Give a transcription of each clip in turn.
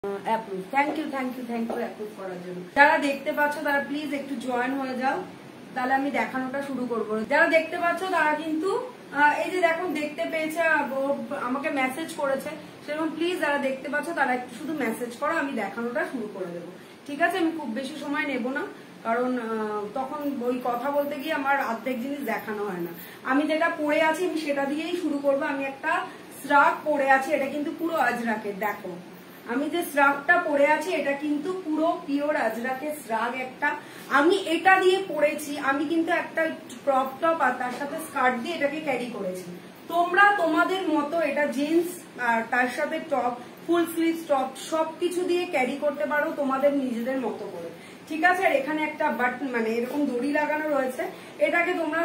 Approve. Thank you approve করার জন্য। যারা দেখতে পাচ্ছ তারা প্লিজ একটু জয়েন হয়ে যাও, তাহলে আমি দেখানোটা শুরু করবো। যারা দেখতে পাচ্ছ তারা কিন্তু এই যে দেখো দেখতে পেয়েছে, আমাকে মেসেজ করেছে, সেরকম প্লিজ যারা দেখতে পাচ্ছ তারা একটু শুধু মেসেজ করো, আমি দেখানোটা শুরু করে দেবো। ঠিক আছে, আমি খুব বেশি সময় নেব না, কারণ তখন ওই কথা বলতে গিয়ে আমার অর্ধেক জিনিস দেখানো হয় না। আমি যেটা পরে আছি আমি সেটা দিয়েই শুরু করবো। আমি একটা স্রাগ পরে আছি, এটা কিন্তু পুরো আজরাকের। দেখো আমি যে স্রাগটা পরে আছি এটা কিন্তু পুরো পিওর আজরাকের স্রাগ একটা। আমি এটা দিয়ে পরেছি, আমি কিন্তু একটা ক্রপ টপ আর তার সাথে স্কার্ট দিয়ে এটাকে ক্যারি করেছি। তোমরা তোমাদের মতো এটা জিন্স আর তার সাথে টপ, ফুল স্লিভ টপ সবকিছু দিয়ে ক্যারি করতে পারো তোমাদের নিজেদের মতো করে। ঠিক আছে, আর এখানে একটা বাটন মানে এরকম দড়ি লাগানো রয়েছে, এটাকে তোমরা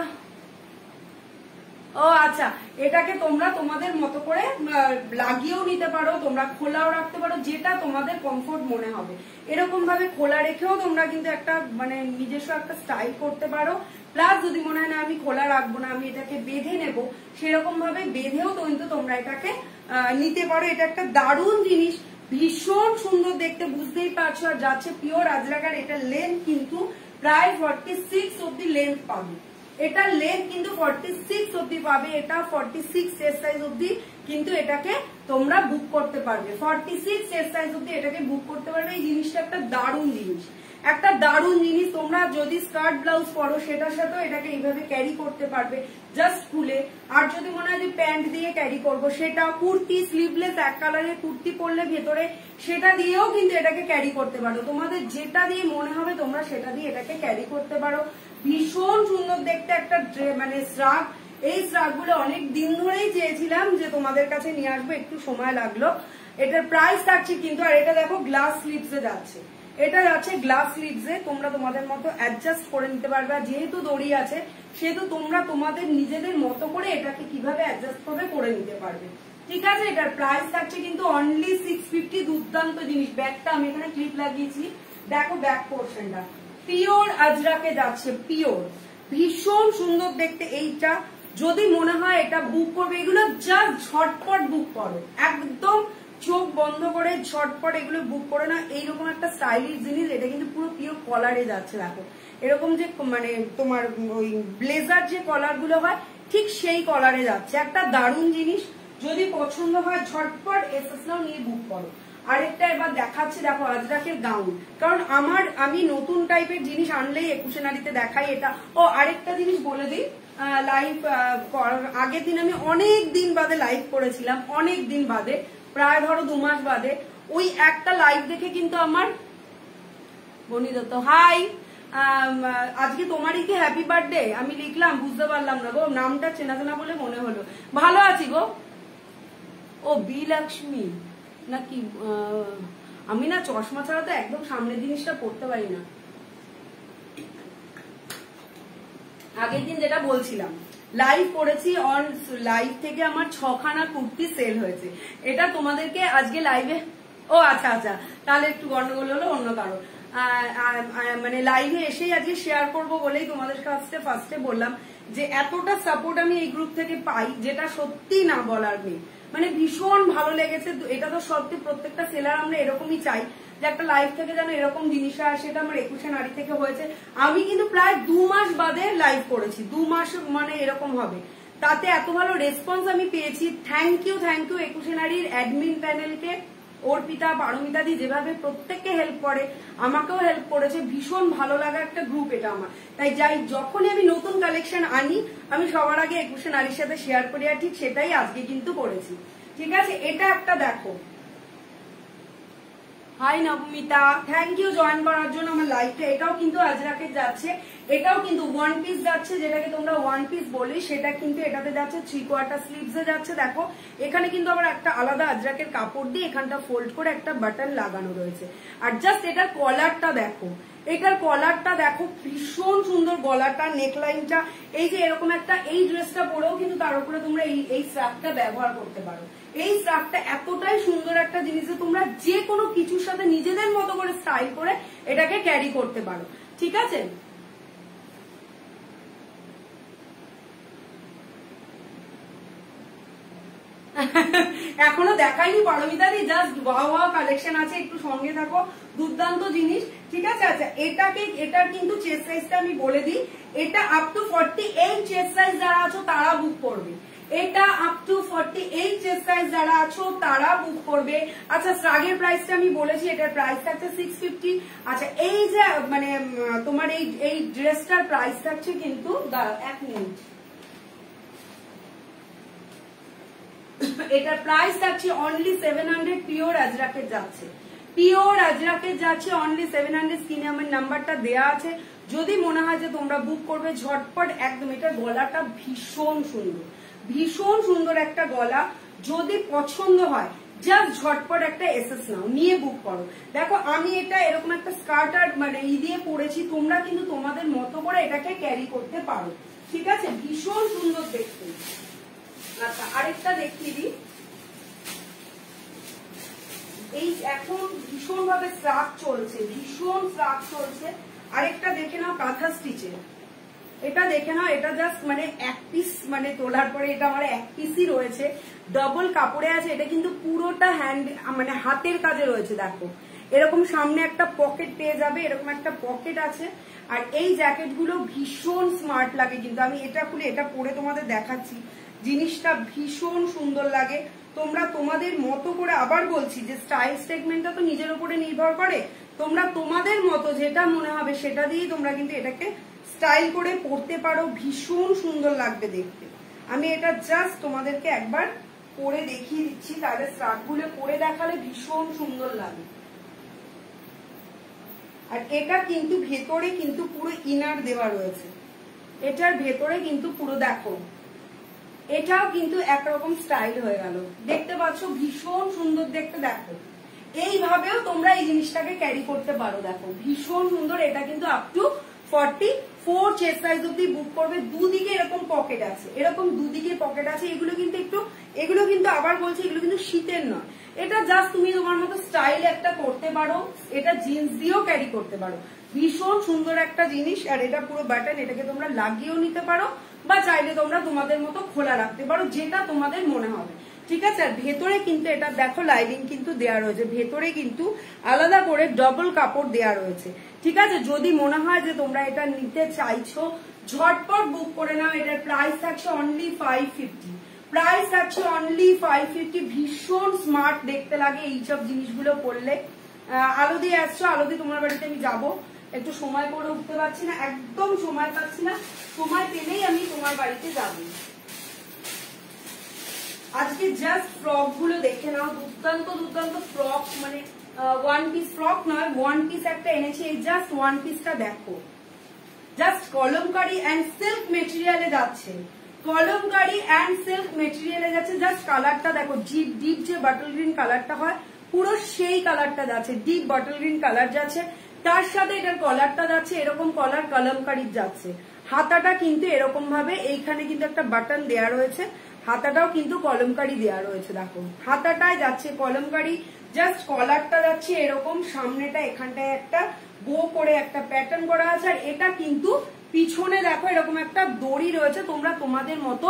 আচ্ছা এটাকে তোমরা তোমাদের মতো করে লাগিয়েও নিতে পারো, তোমরা খোলাও রাখতে পারো, যেটা তোমাদের কমফোর্ট মনে হবে। এরকম ভাবে খোলা রেখেও তোমরা কিন্তু একটা মানে নিজস্ব একটা স্টাইল করতে পারো। প্লাস যদি মনে হয় না আমি খোলা রাখবো না, আমি এটাকে বেঁধে নেব, সেরকম ভাবে বেঁধেও কিন্তু তোমরা এটাকে নিতে পারো। এটা একটা দারুণ জিনিস, ভীষণ সুন্দর দেখতে, বুঝতেই পারছো। আর যাচ্ছে পিওর আজরাকার। এটা লেন্থ কিন্তু প্রায় 46 অব্দি লেন্থ পাবে। এটা লেন্থ কিন্তু 46 অব্দি পাবে। এটা 46 চেস্ট সাইজ অব্দি কিন্তু এটাকে তোমরা বুক করতে পারবে। 46 চেস্ট সাইজ অব্দি এটাকে বুক করতে পারবে। এই জিনিসটা একটা দারুণ জিনিস, একটা দারুণ জিনিস। তোমরা যদি স্কার্ট ব্লাউজ পরো সেটার সাথেও এটাকে এইভাবে ক্যারি করতে পারবে জাস্ট খুলে। আর যদি মনে হয় যে প্যান্ট দিয়ে ক্যারি করবো, সেটা কুর্তি স্লিভলেস এক কালারের কুর্তি পরলে ভেতরে, সেটা দিয়েও কিন্তু এটাকে ক্যারি করতে পারো। তোমাদের যেটা দিয়ে মনে হবে তোমরা সেটা দিয়ে এটাকে ক্যারি করতে পারো। ভীষণ সুন্দর দেখতে একটা মানে স্রাগ। এই স্রাগ গুলো অনেক দিন ধরেই চেয়েছিলাম যে তোমাদের কাছে নিয়ে আসবো, একটু সময় লাগলো। এটার প্রাইস থাকছে কিন্তু, আর এটা দেখো গ্লাস স্লিভসে যাচ্ছে, এটা যাচ্ছে গ্লাস স্লিভসে। তোমরা তোমাদের মতো অ্যাডজাস্ট করে নিতে পারবে। যেহেতু দড়ি আছে সেহেতু তোমরা তোমাদের নিজেদের মতো করে এটাকে কিভাবে অ্যাডজাস্ট করবে করে নিতে পারবে। ঠিক আছে, এটার প্রাইস থাকছে কিন্তু অনলি 650। দুর্দান্ত জিনিস। ব্যাগটা আমি এখানে ক্লিপ লাগিয়েছি, দেখো ব্যাক পোর্শনটা পিওর আজরাকে যাচ্ছে, পিওর, ভীষণ সুন্দর দেখতে। এইটা যদি মনে হয় এটা বুক করবে, এগুলো জাস্ট ঝটপট বুক করো, একদম চোখ বন্ধ করে ঝটপট এগুলো বুক করে না। এইরকম একটা স্টাইলিশ জিনিস। এটা কিন্তু পুরো পিওর কলারে যাচ্ছে। দেখো এরকম যে মানে তোমার ওই ব্লেজার যে কলার গুলো হয় ঠিক সেই কলারে যাচ্ছে, একটা দারুণ জিনিস। যদি পছন্দ হয় ঝটপট এসএস নাও নিয়ে বুক করো। আরেকটা এবার দেখাচ্ছি, দেখো আজরাকের গাউন, কারণ আমি নতুন টাইপের জিনিস আনলেই একুশে নারীতে দেখাই এটা। আরেকটা জিনিস বলে দিই, লাইভ আগের দিন আমি অনেক দিন বাদে লাইভ করেছিলাম, অনেক দিন বাদে, প্রায় ধরো 2 মাস বাদে। ওই একটা লাইভ দেখে কিন্তু আমার বনি দত্ত, হাই, আজকে তোমারই কি হ্যাপি বার্থডে? আমি লিখলাম, বুঝতে পারলাম না গো, নামটা চেনা চেনা বলে মনে হলো। ভালো আছি গো। ও বি লক্ষ্মী নাকি? আমি না চশমা ছাড়া তো একদম সামনের জিনিসটা পড়তে পারি না। আগের দিন যেটা বলছিলাম, লাইভ করেছি, অন লাইভ থেকে আমার 6খানা কুর্তি সেল হয়েছে। এটা তোমাদেরকে আজকে লাইভে, আচ্ছা আচ্ছা, তাহলে একটু গন্ডগোল হলো অন্য কারো। মানে লাইভে এসেই আজকে শেয়ার করব বলেই তোমাদের কাছে ফার্স্টে বললাম যে এতটা সাপোর্ট আমি এই গ্রুপ থেকে পাই, যেটা সত্যি না বলার নেই। মানে ভীষণ ভালো লেগেছে। এটা তো সত্যি প্রত্যেকটা সেলার আমরা এরকমই চাই যে একটা লাইভ থেকে যেন এরকম জিনিসটা আসে। এটা আমার একুশে নারী থেকে হয়েছে। আমি কিন্তু প্রায় 2 মাস বাদে লাইভ করেছি, 2 মাস মানে এরকম হবে, তাতে এত ভালো রেসপন্স আমি পেয়েছি। থ্যাংক ইউ একুশে নারীর অ্যাডমিন প্যানেলকে, অর্পিতা, পারমিতা দি যেভাবে প্রত্যেককে হেল্প করে, আমাকেও হেল্প করেছে। ভীষণ ভালো লাগা একটা গ্রুপ এটা আমার। তাই যখনই আমি নতুন কালেকশন আনি আমি সবার আগে একুশে নারীর সাথে শেয়ার করি, আর ঠিক সেটাই আজকে কিন্তু করেছি। ঠিক আছে, এটা একটা দেখো। Hi Nabamita, thank you join করার জন্য আমার লাইভটা। এটাও কিন্তু আজরাকে যাচ্ছে, এটাও কিন্তু 1 পিস যাচ্ছে, যেটাকে তোমরা 1 পিস বলি, সেটা কিন্তু এটাতে যাচ্ছে 3/4 স্লিভসে যাচ্ছে। দেখো এখানে কিন্তু আবার একটা আলাদা আজরাকের কাপড় দিয়ে এখানটা ফোল্ড করে একটা বাটন লাগানো রয়েছে। আর জাস্ট এটার কলারটা দেখো, এটার কলারটা দেখো, ভীষণ সুন্দর গলাটা, নেকলাইনটা। এই যে এরকম একটা, এই ড্রেসটা পরেও কিন্তু তার উপরে তোমরা এই স্ট্রাপটা ব্যবহার করতে পারো। এই স্ট্রাপটা এতটাই সুন্দর একটা জিনিস যে তোমরা যে কোনো কিছুর সাথে নিজেদের মতো করে স্টাইল করে এটাকে ক্যারি করতে পারো। ঠিক আছে, এখনো দেখাইনি পারমিতাদি, জাস্ট ওয়াও ওয়াও কালেকশন আছে, একটু সঙ্গে থাকো, দুর্দান্ত জিনিস। ঠিক আছে, আচ্ছা এটার কিন্তু চেস্ট সাইজটা আমি বলে দিই, এটা আপ টু 48 চেস্ট সাইজ যারা আছো তারা বুক করবে, এটা আপ টু 48 চেস্ট সাইজ যারা আছো তারা বুক করবে। আচ্ছা স্ট্রাগের প্রাইসটা আমি বলেছি, এটার প্রাইস থাকছে 650। আচ্ছা এই যে মানে তোমার এই ড্রেসটার প্রাইস থাকছে কিন্তু, এক মিনিট, এটার প্রাইস থাকছে অনলি 700, পিওর আজরাকের যাচ্ছে, পিওর আজরাকের যাচ্ছে অনলি 700। স্ক্রিনে আমার নাম্বারটা দেয়া আছে, যদি মনে হয় যে তোমরা বুক করবে ঝটপট একদম। এটার গলাটা ভীষণ সুন্দর, ভীষণ সুন্দর একটা গলা, যদি পছন্দ হয় জাস্ট ঝটপট একটা এসএস নাও, নিয়ে বুক করো। দেখো আমি এটা এরকম একটা স্কার্ট আর মানে দিয়ে পরেছি, তোমরা কিন্তু তোমাদের মতো করে এটাকে ক্যারি করতে পারো। ঠিক আছে, ভীষণ সুন্দর দেখতে। আচ্ছা আরেকটা দেখিয়ে দিই, এই এখন ভীষণ ভাবে স্ট্রাক চলছে, ভীষণ স্ট্রাক চলছে। আরেকটা দেখে নাও কাঁথা স্টিচের, এটা দেখে নাও, এটা জাস্ট মানে এক পিস, মানে তোলার পরে এটা আমার এক পিসই রয়েছে, ডবল কাপড়ে আছে। এটা কিন্তু পুরোটা হ্যান্ড মানে হাতের কাজে রয়েছে। দেখো এরকম সামনে একটা পকেট পেয়ে যাবে, এরকম একটা পকেট আছে। আর এই জ্যাকেট গুলো ভীষণ স্মার্ট লাগে, কিন্তু আমি এটা খুলে এটা পরে তোমাদের দেখাচ্ছি, জিনিসটা ভীষণ সুন্দর লাগে। তোমরা তোমাদের মতো করে, আবার বলছি যে স্টাইল স্টেটমেন্টটা তো নিজের উপরে নির্ভর করে, তোমরা তোমাদের মতো যেটা মনে হবে সেটা দিয়েই তোমরা কিন্তু এটাকে স্টাইল করে পরতে পারো, ভীষণ সুন্দর লাগবে দেখতে। আমি এটা জাস্ট তোমাদেরকে একবার পরে দেখিয়ে দিচ্ছি, তাহলে স্ট্রাক গুলো পরে দেখালে ভীষণ সুন্দর লাগে। আর এটা কিন্তু ভেতরে কিন্তু পুরো ইনার দেওয়া রয়েছে, এটার ভেতরে কিন্তু পুরো দেখো, এটাও কিন্তু একরকম স্টাইল হয়ে গেল, দেখতে পাচ্ছ ভীষণ সুন্দর দেখতে। দেখো এইভাবেও তোমরা এই জিনিসটাকে ক্যারি করতে পারো, দেখো ভীষণ সুন্দর। এটা কিন্তু আপ টু 44 চেস্ট সাইজ অব্দি বুক করবে। দুদিকে এরকম পকেট আছে, এরকম দুদিকে পকেট আছে। এগুলো কিন্তু একটু, এগুলো কিন্তু আবার বলছি এগুলো কিন্তু শীতের নয়, এটা জাস্ট তুমি তোমার মতো স্টাইল একটা করতে পারো, এটা জিন্স দিয়েও ক্যারি করতে পারো, ভীষণ সুন্দর একটা জিনিস। আর এটা পুরো বাটন, এটাকে তোমরা লাগিয়েও নিতে পারো বা চাইলে তোমরা তোমাদের মতো খোলা রাখতে পারো, যেটা তোমাদের মনে হবে। ঠিক আছে, আর ভেতরে কিন্তু এটা দেখো লাইনিং কিন্তু দেওয়া রয়েছে, ভেতরে কিন্তু আলাদা করে ডবল কাপড় দেওয়া রয়েছে। ঠিক আছে, যদি মনে হয় যে তোমরা এটা নিতে চাইছো ঝটপট বুক করে নাও। এটার প্রাইস থাকছে অনলি 550, প্রাইস থাকছে অনলি 550। ভীষণ স্মার্ট দেখতে লাগে এইসব জিনিসগুলো পরলে। আলদি আসছো, আলদি তোমার বাড়িতে আমি যাবো, একটু সময় করে উঠতে পারছি না, একদম সময় পাচ্ছি না, সময় পেলেই আমি তোমার বাড়িতে যাবো। আজকে জাস্ট ফ্রক গুলো দেখে নাও, দুর্দান্ত দুর্দান্ত ফ্রক, মানে ওয়ান পিস ফ্রক নয়, ওয়ান পিস একটা এনেছি। এই জাস্ট ওয়ান পিসটা দেখো, জাস্ট কলমকারি অ্যান্ড সিল্ক মেটেরিয়ালে যাচ্ছে, কলমকারি অ্যান্ড সিল্ক মেটেরিয়ালে যাচ্ছে। জাস্ট কালারটা দেখো, ডিপ যে বটল গ্রিন কালারটা হয় পুরো সেই কালারটা যাচ্ছে, ডিপ বটল গ্রিন কালার যাচ্ছে। তার সাথে এটার কলারটা যাচ্ছে এরকম কলার কলমকারির যাচ্ছে। হাতাটা কিন্তু এরকম ভাবে, এইখানে কিন্তু একটা বাটন দেয়া রয়েছে, হাতাটাও কিন্তু কলমকারি দেয়া রয়েছে। দেখো হাতাটায় যাচ্ছে কলমকারি, জাস্ট কলারটা যাচ্ছে এরকম, সামনেটা এখানটায় একটা বো করে একটা প্যাটার্ন করা আছে। আর এটা কিন্তু পিছনে দেখো এরকম একটা দড়ি রয়েছে, তোমরা তোমাদের মতো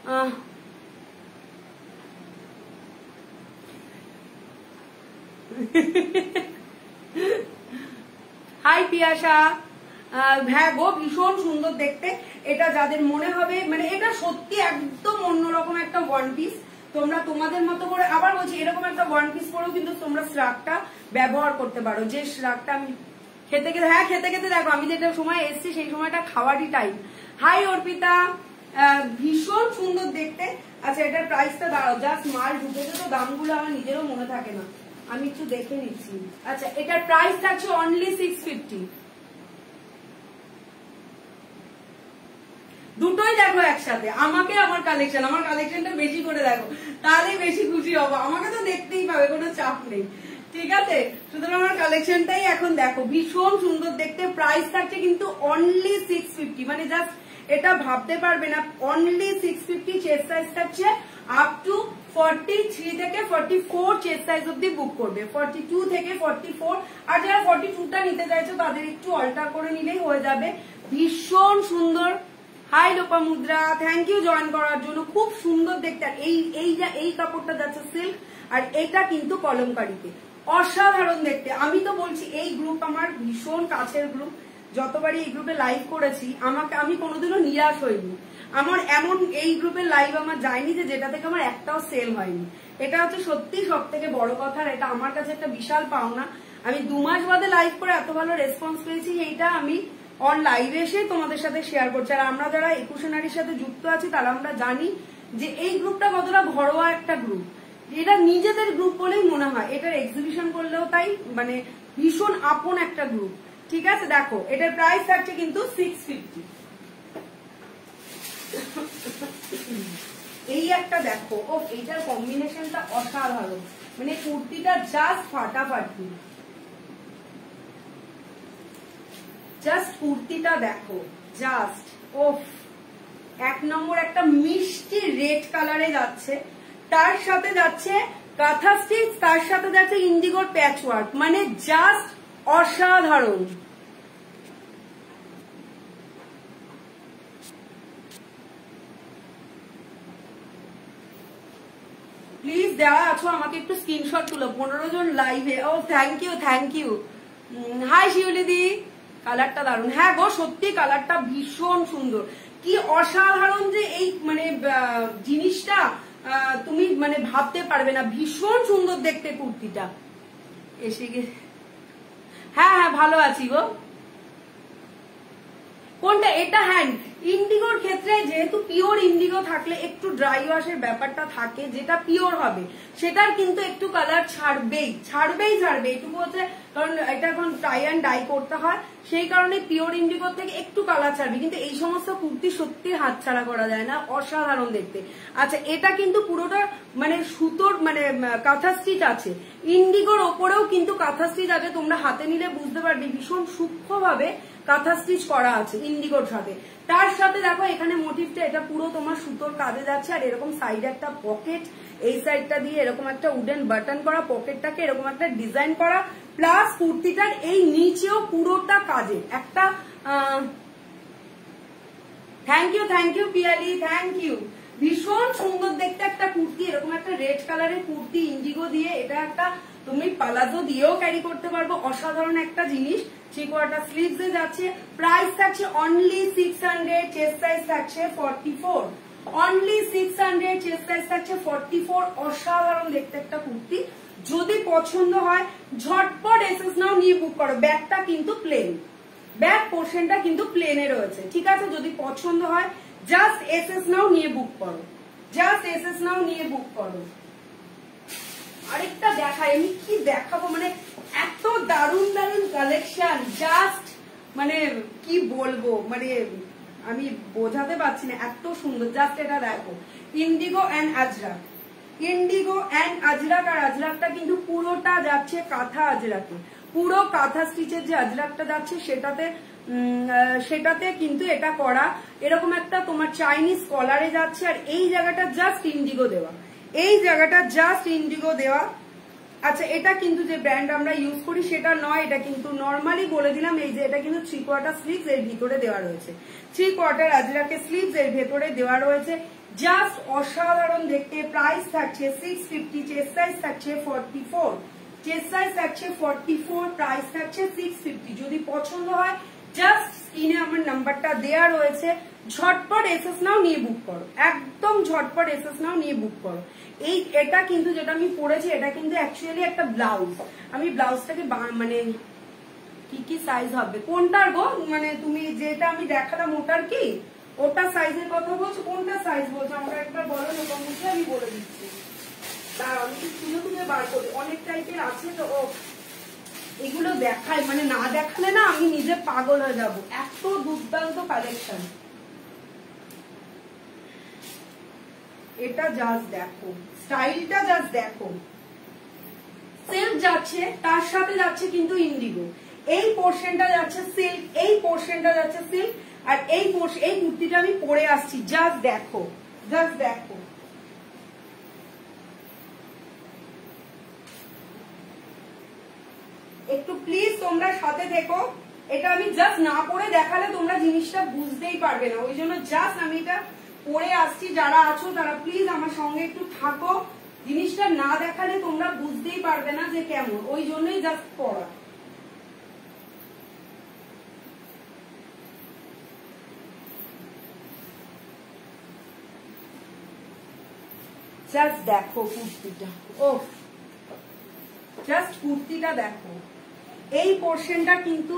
হাই পিয়াসা, হ্যাঁ গো ভীষণ সুন্দর দেখতে। এটা যাদের মনে হবে মানে এটা সত্যি একদম অন্যরকম একটা ওয়ান পিস, তোমরা তোমাদের মতো করে, আবার বলছি এরকম একটা ওয়ান পিস পরেও কিন্তু তোমরা শ্রাগটা ব্যবহার করতে পারো। যে শ্রাগটা আমি খেতে খেতে, হ্যাঁ খেতে খেতে দেখো আমি যেটা সময় এসছি সেই সময়টা খাওয়ারই টাইম। হাই অর্পিতা, ভীষণ সুন্দর দেখতে। আচ্ছা এটার প্রাইসটা দাঁড়াও, জাস্ট মাল ঢুকেছে তো দামগুলো আমার নিজেরও মনে থাকে না, আমি একটু দেখে নিচ্ছি। আচ্ছা এটার প্রাইস থাকছে অনলি 650। দুটোই দেখো একসাথে, আমাকে আমার কালেকশনটা বেশি করে দেখো, তাহলে বেশি খুশি হবো। আমাকে তো দেখতেই পাবে, কোনো চাপ নেই। ঠিক আছে, সুতরাং আমার কালেকশনটাই এখন দেখো, ভীষণ সুন্দর দেখতে। প্রাইস থাকছে কিন্তু অনলি 650, মানে জাস্ট এটা ভাবতে পারবে না, অনলি 650। চেস্ট সাইজ থাকছে আপ টু 43 থেকে 44 চেস্ট সাইজ অব্দি বুক করবে, 42 থেকে 44। আর যারা 42টা নিতে চাইছো তাদের একটু অল্টার করে নিলেই হয়ে যাবে। ভীষণ সুন্দর। Hi Lopamudra, thank you join করার জন্য। খুব সুন্দর দেখতে। এই কাপড়টা যাচ্ছে সিল্ক, আর এটা কিন্তু কলমকারীতে, অসাধারণ দেখতে। আমি তো বলছি এই গ্রুপ আমার ভীষণ কাছের গ্রুপ, যতবারই এই গ্রুপে লাইভ করেছি আমি কোনোদিনও নিরাশ হইনি। আমার এমন এই গ্রুপের লাইভ আমার যায়নি যেটা থেকে আমার একটাও সেল হয়নি। এটা হচ্ছে সত্যি সব থেকে বড় কথা, এটা আমার কাছে একটা বিশাল পাওনা। আমি 2 মাস বাদে লাইভ করে এত ভালো রেসপন্স পেয়েছি, এইটা আমি অন লাইভে এসে তোমাদের সাথে শেয়ার করছি। আর আমরা যারা 21 নারীর সাথে যুক্ত আছি তারা আমরা জানি যে এই গ্রুপটা কতটা ঘরোয়া একটা গ্রুপ। এটা নিজেদের গ্রুপ বলেই মনে হয়, এটার এক্সিবিশন করলেও তাই, মানে ভীষণ আপন একটা গ্রুপ। ঠিক আছে, দেখো এটার প্রাইস থাকছে কিন্তু 650। এই একটা দেখো, ও এইটার কম্বিনেশনটা অসাধারণ, মানে কুর্তিটা জাস্ট ফাটাফাটি। জাস্ট কুর্তিটা দেখো, জাস্ট ওফ, 1 নম্বর একটা মিষ্টি রেড কালারে যাচ্ছে, তার সাথে যাচ্ছে কাঁথা স্টিচ, তার সাথে যাচ্ছে ইন্ডিগোর প্যাচওয়ার্ক, মানে জাস্ট অসাধারণ। প্লিজ দেওয়া আছো, আমাকে একটু স্ক্রিনশট তুলো। 15 জন লাইভে। ও thank you, thank you. Hi শিউলিদি, কালারটা দারুন। হ্যাঁ গো, সত্যি কালারটা ভীষণ সুন্দর। কি অসাধারণ যে এই মানে জিনিসটা তুমি মানে ভাবতে পারবে না, ভীষণ সুন্দর দেখতে কুর্তিটা। এসে গে, হ্যাঁ হ্যাঁ ভালো আছি গো। কোনটা এটা? হ্যাঁ, ইন্ডিগোর ক্ষেত্রে যেহেতু পিওর ইন্ডিগো থাকলে একটু ড্রাই ওয়াশের ব্যাপারটা থাকে, যেটা পিওর হবে সেটার কিন্তু একটু কালার ছাড়বেই ছাড়বেই ছাড়বে, এটুকু হচ্ছে, কারণ এটা এখন টাই অ্যান্ড ডাই করতে হয়, সেই কারণে পিওর ইন্ডিগোর থেকে একটু কালার ছাড়বে। কিন্তু এই সমস্ত কুর্তি সত্যি হাতছাড়া করা যায় না, অসাধারণ দেখতে। আচ্ছা, এটা কিন্তু পুরোটা মানে সুতোর মানে কাঁথা স্টিচ আছে, ইন্ডিগোর ওপরেও কিন্তু কাঁথা স্টিচ আছে, তোমরা হাতে নিলে বুঝতে পারবে ভীষণ সূক্ষ্মভাবে কাঁথা স্টিচ করা আছে ইন্ডিগোর সাথে। তার সাথে দেখো এখানে মোটিভটা, এটা পুরো তোমার সুতোর কাজে যাচ্ছে, আর এরকম সাইডে একটা পকেট, এই সাইডটা দিয়ে এরকম একটা উডেন বাটন করা, পকেটটাকে এরকম একটা ডিজাইন করা, প্লাস কুর্তিটার এই নিচেও পুরোটা কাজে একটা। Thank you Piyali, thank you. ভীষণ সুন্দর দেখতে একটা কুর্তি, এরকম একটা রেড কালারের কুর্তি ইন্ডিগো দিয়ে, এটা একটা তুমি পালাজো দিয়েও ক্যারি করতে পারবো, অসাধারণ একটা জিনিস। 3/4 স্লিভস এ যাচ্ছে, প্রাইস থাকছে অনলি 600, চেস্ট সাইজ থাকছে 44, অনলি 600, চেস্ট সাইজ থাকছে 44। অসাধারণ দেখতে একটা কুর্তি, যদি পছন্দ হয় ঝটপট এসএস নাও, নিয়ে বুক করো। ব্যাগটা কিন্তু প্লেন, ব্যাক পোর্শনটা কিন্তু প্লেনে রয়েছে, ঠিক আছে? যদি পছন্দ হয় জাস্ট এসএস নাও, নিয়ে বুক করো, জাস্ট এসএস নাও, নিয়ে বুক করো। আরেকটা দেখাই, আমি কি দেখাবো, মানে এত দারুণ দারুণ কালেকশন, জাস্ট মানে কি বলবো, মানে আমি বোঝাতে পারছি না, এত সুন্দর। জাস্ট এটা দেখো, indigo and Ajrakh, indigo and Ajrakh, আর আজরাকটা কিন্তু পুরোটা যাচ্ছে কাঁথা আজরাকে, পুরো কাঁথা স্টিচের যে আজরাকটা যাচ্ছে সেটাতে কিন্তু এটা করা, এরকম একটা তোমার চাইনিজ কলারে যাচ্ছে, আর এই জায়গাটা জাস্ট ইন্ডিগো দেওয়া, এই জায়গাটা জাস্ট ইন্ডিগো দেওয়া। আচ্ছা, এটা কিন্তু যে ব্র্যান্ড আমরা ইউজ করি সেটা নয়, এটা কিন্তু নর্মালি বলে দিলাম, এই যে এটা কিন্তু 3/4 স্লিভস এর ভিতরে দেওয়া রয়েছে, 3/4 আজরাকে স্লিভস এর ভেতরে দেওয়া রয়েছে, জাস্ট অসাধারণ দেখতে। প্রাইস থাকছে 650, চেস্ট সাইজ থাকছে 44, চেস্ট সাইজ থাকছে 44, প্রাইস থাকছে 650। যদি পছন্দ হয় জাস্ট স্ক্রিনে আমার নাম্বারটা দেয়া রয়েছে, ঝটপট এসএস নাও, নিয়ে বুক করো, একদম ঝটপট এসএস নাও, নিয়ে বুক করো। এটা কিন্তু যেটা আমি পরেছি এটা কিন্তু অ্যাকচুয়ালি একটা ব্লাউজ, আমি ব্লাউজটাকে মানে কি সাইজ হবে কোনটার গো, মানে তুমি যেটা আমি দেখালাম ওটার কি, ওটা সাইজের কথা বলছো, কোনটা সাইজ বলছো আমরা একবার বলো না, মুখে আমি বলে দিচ্ছি। তার আমি তুলে বার করি, অনেক টাইপের আছে তো, এগুলো দেখাই, মানে না দেখালে না আমি নিজে পাগল হয়ে যাবো, এত দুর্দান্ত কালেকশন। এটা জাস্ট দেখো, স্টাইলটা জাস্ট দেখো, সিল্ক যাচ্ছে, তার সাথে যাচ্ছে কিন্তু ইন্ডিগো, এই পোর্শনটা যাচ্ছে সিল্ক, এই পোর্শনটা যাচ্ছে সিল্ক, আর এই কুর্তিটা আমি পরে আসছি, জাস্ট দেখো, জাস্ট দেখো। একটু প্লিজ তোমরা সাথে দেখো, এটা আমি জাস্ট না পরে দেখালে তোমরা জিনিসটা বুঝতেই পারবে না, ওই জন্য জাস্ট আমি এটা পরে আসছি। যারা আছো তারা প্লিজ আমার সঙ্গে একটু থাকো, জিনিসটা না দেখালে তোমরা বুঝতেই পারবে না যে কেমন, ওই জন্যই জাস্ট পরা। জাস্ট দেখো কুর্তিটা, ও জাস্ট কুর্তিটা দেখো, এই পোর্শনটা কিন্তু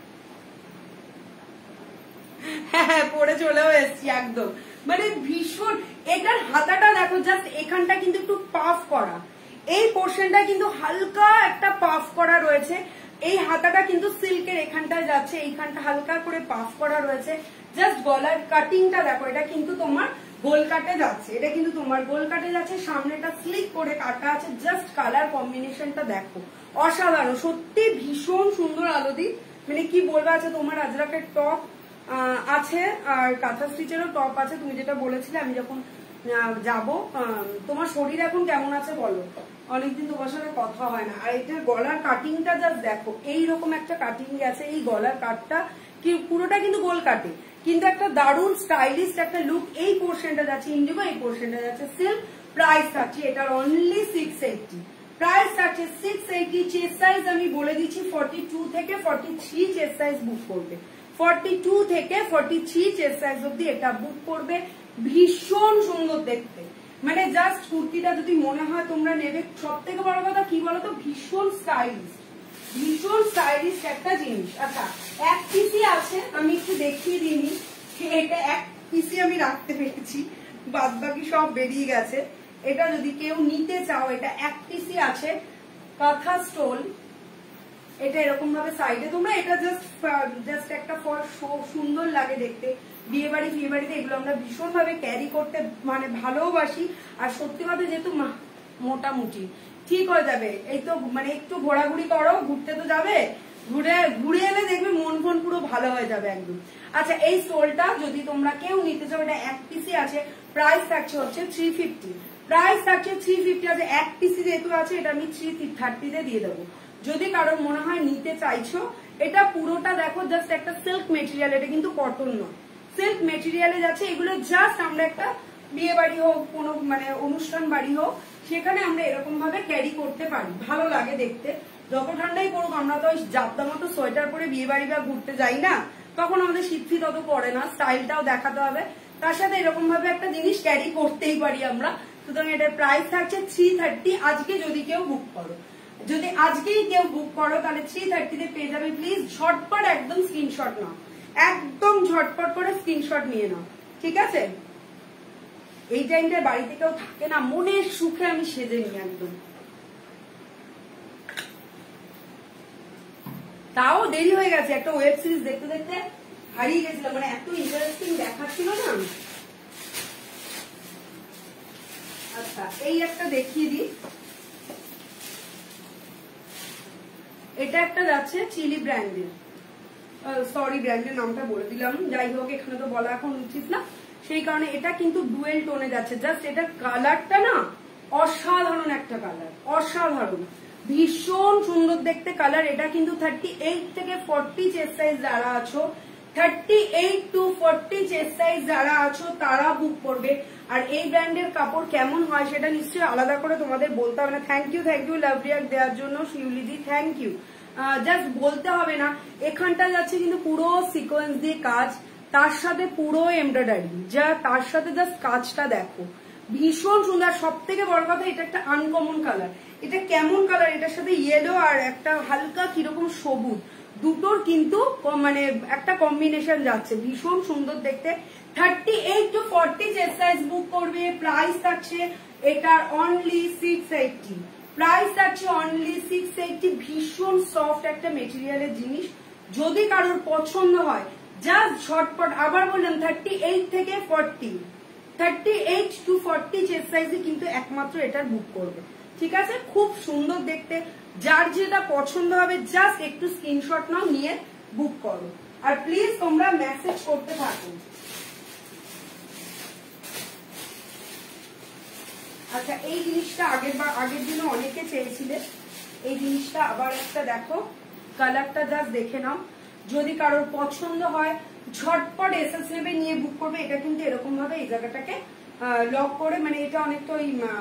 হ্যাঁ পরে চলেও এসছি একদম, মানে ভীষণ। এটার হাতাটা দেখো, জাস্ট এখানটা কিন্তু একটু পাফ করা, এই পোর্শনটা কিন্তু হালকা একটা পাফ করা রয়েছে, এই হাতাটা কিন্তু সিল্কের এখানটায় যাচ্ছে, এইখানটা হালকা করে পাফ করা রয়েছে। জাস্ট গলার কাটিংটা দেখো, এটা কিন্তু তোমার গোল কাটে যাচ্ছে, এটা কিন্তু তোমার গোল কাটে যাচ্ছে, সামনেটা স্লিক করে কাটা আছে। জাস্ট কালার কম্বিনেশনটা দেখো, অসাধারণ, সত্যি ভীষণ সুন্দর আলোদি, মানে কি বলবো। আছে তোমার আজরাকের টপ আছে আর কাঁথা স্টিচেরও টপ আছে, তুমি যেটা বলেছিলে আমি যখন যাব। তোমার শরীর এখন কেমন আছে বলো, অনেকদিন তোমার সাথে কথা হয় না। আর এটা গলার কাটিংটা জাস্ট দেখো, এইরকম একটা কাটিং গেছে, এই গলার কাটটা কি পুরোটা কিন্তু গোল কাটে, কিন্তু একটা দারুণ স্টাইলিশ একটা লুক। এই পোর্শনটা যাচ্ছে ইন্ডিগো, এই পোর্শনটা যাচ্ছে সিল্ক। প্রাইস থাকছে এটার অনলি 680, প্রাইস থাকছে 680। চেস্ট সাইজ আমি বলে দিচ্ছি 42 থেকে 43 চেস্ট সাইজ বুক করবে, 42 থেকে 43 চেস্ট সাইজ অব্দি এটা বুক করবে। ভীষণ সুন্দর দেখতে, মানে জাস্ট কুর্তিটা যদি মনে হয় তোমরা নেবে। সব থেকে বড় কথা কি বলতো, ভীষণ স্টাইলিশ, ভীষণ স্টাইলিশ একটা জিনিস। আচ্ছা এক পিসি আছে, আমি একটু দেখিয়ে দিইনি, এটা এক পিসি আমি রাখতে পেরেছি, বাদ বাকি সব বেরিয়ে গেছে। এটা যদি কেউ নিতে চাও, এটা এক পিসি আছে, কাঁথা স্টোল, এটা এরকম ভাবে সাইডে তোমরা, এটা জাস্ট একটা ফর সুন্দর লাগে দেখতে। বিয়ে বাড়ি ফিয়ে বাড়িতে এগুলো আমরা ভীষণ ভাবে ক্যারি করতে মানে ভালোবাসি। আর সত্যি কথা যেহেতু মোটামুটি ঠিক হয়ে যাবে, এই তো মানে একটু ঘোরাঘুরি করো, ঘুরতে তো যাবে, ঘুরে এলে দেখবে মন ফোন পুরো ভালো হয়ে যাবে একদম। আচ্ছা এই স্টোলটা যদি তোমরা কেউ নিতে চাও, এটা এক পিসি আছে, প্রাইস থাকছে হচ্ছে 350, প্রাইস থাকছে 350 আছে। এক পিসি যেহেতু আছে, এটা আমি 330 দিয়ে দেবো। যদি কারোর মনে হয় নিতে চাইছো, এটা পুরোটা দেখো জাস্ট একটা সিল্ক মেটেরিয়াল, এটা কিন্তু কটন নয়, সিল্ক মেটেরিয়ালে যাচ্ছে। এগুলো জাস্ট আমরা একটা বিয়ে বাড়ি হোক, কোনো মানে অনুষ্ঠান বাড়ি হোক, সেখানে আমরা এরকম ভাবে ক্যারি করতে পারি, ভালো লাগে দেখতে। যত ঠান্ডাই পড়ুক, আমরা তো ওই জাপদা মতো সোয়েটার পরে বিয়ে বাড়ি বা ঘুরতে যাই না, তখন আমাদের শীত অত পড়ে না, স্টাইলটাও দেখাতে হবে, তার সাথে এরকম ভাবে একটা জিনিস ক্যারি করতেই পারি আমরা। সুতরাং এটার প্রাইস থাকছে 330। আজকে যদি কেউ বুক করো, যদি আজকেই কেউ বুক করো, তাহলে 330 পেয়ে যাবে। প্লিজ ঝটপট একদম স্ক্রিনশট নাও, একদম ঝটপট করে স্ক্রিনশট নিয়ে নাও, ঠিক আছে। এই টাইমটায় বাড়িতে কেউ থাকে না, মনের সুখে আমি সেজে নিই একদম। তাও দেরি হয়ে গেছে, একটা ওয়েব সিরিজ দেখতে দেখতে হারিয়ে গেছিলাম, মানে এত ইন্টারেস্টিং দেখাচ্ছিল না। আচ্ছা এই একটা দেখিয়ে দিই, এটা একটা যাচ্ছে চিলি ব্র্যান্ডের, সরি ব্র্যান্ডের নামটা বলে দিলাম, যাই হোক এখানে তো বলা এখন উচিত না, সেই কারণে এটা কিন্তু ডুয়েল টোনে যাচ্ছে। জাস্ট এটার কালারটা না অসাধারণ একটা কালার, অসাধারণ, ভীষণ সুন্দর দেখতে কালার। এটা কিন্তু 38 থেকে 40 চেস্ট সাইজ যারা আছো, 38 to 40 চেস্ট সাইজ যারা আছো তারা বুক করবে। আর এই ব্র্যান্ডের কাপড় কেমন হয় সেটা নিশ্চয়ই আলাদা করে তোমাদের বলতে হবে না। থ্যাংক ইউ লাভ রিয়াক্ট দেওয়ার জন্য শিউলিদি, থ্যাংক ইউ। জাস্ট বলতে হবে না, এখানটা যাচ্ছে কিন্তু পুরো সিকোয়েন্স দিয়ে কাজ, তার সাথে পুরো এমব্রয়ডারি, যা তার সাথে জাস্ট কাজটা দেখো, ভীষণ সুন্দর। সব থেকে বড় কথা, এটা একটা আনকমন কালার। এটা কেমন কালার, এটার সাথে ইয়েলো আর একটা হালকা কিরকম সবুজ, দুটোর কিন্তু মানে একটা কম্বিনেশন যাচ্ছে, ভীষণ সুন্দর দেখতে। 38 to 40 চেস্ট সাইজ বুক করবে। প্রাইস থাকছে এটার অনলি 680, প্রাইস থাকছে অনলি 680। ভীষণ সফট একটা মেটেরিয়ালের জিনিস, যদি কারোর পছন্দ হয় জাস্ট ঝটপট, আবার বললাম 38 থেকে 40, 38 to 40 চেস্ট সাইজে কিন্তু একমাত্র এটার বুক করবে, ঠিক আছে। খুব সুন্দর দেখতে, যার যেটা পছন্দ হবে জাস্ট একটু স্ক্রিনশট নাও, নিয়ে বুক করো। আর প্লিজ তোমরা মেসেজ করতে থাকো। আচ্ছা এই জিনিসটা আগের দিনে অনেকে চেয়েছিলে, এই জিনিসটা আবার একটা দেখো, কালারটা জাস্ট দেখে নাও, যদি কারোর পছন্দ হয় ঝটপট এসএস নেবে, নিয়ে বুক করবে। এটা কিন্তু এরকম ভাবে এই জায়গাটাকে লক করে, মানে এটা অনেকটা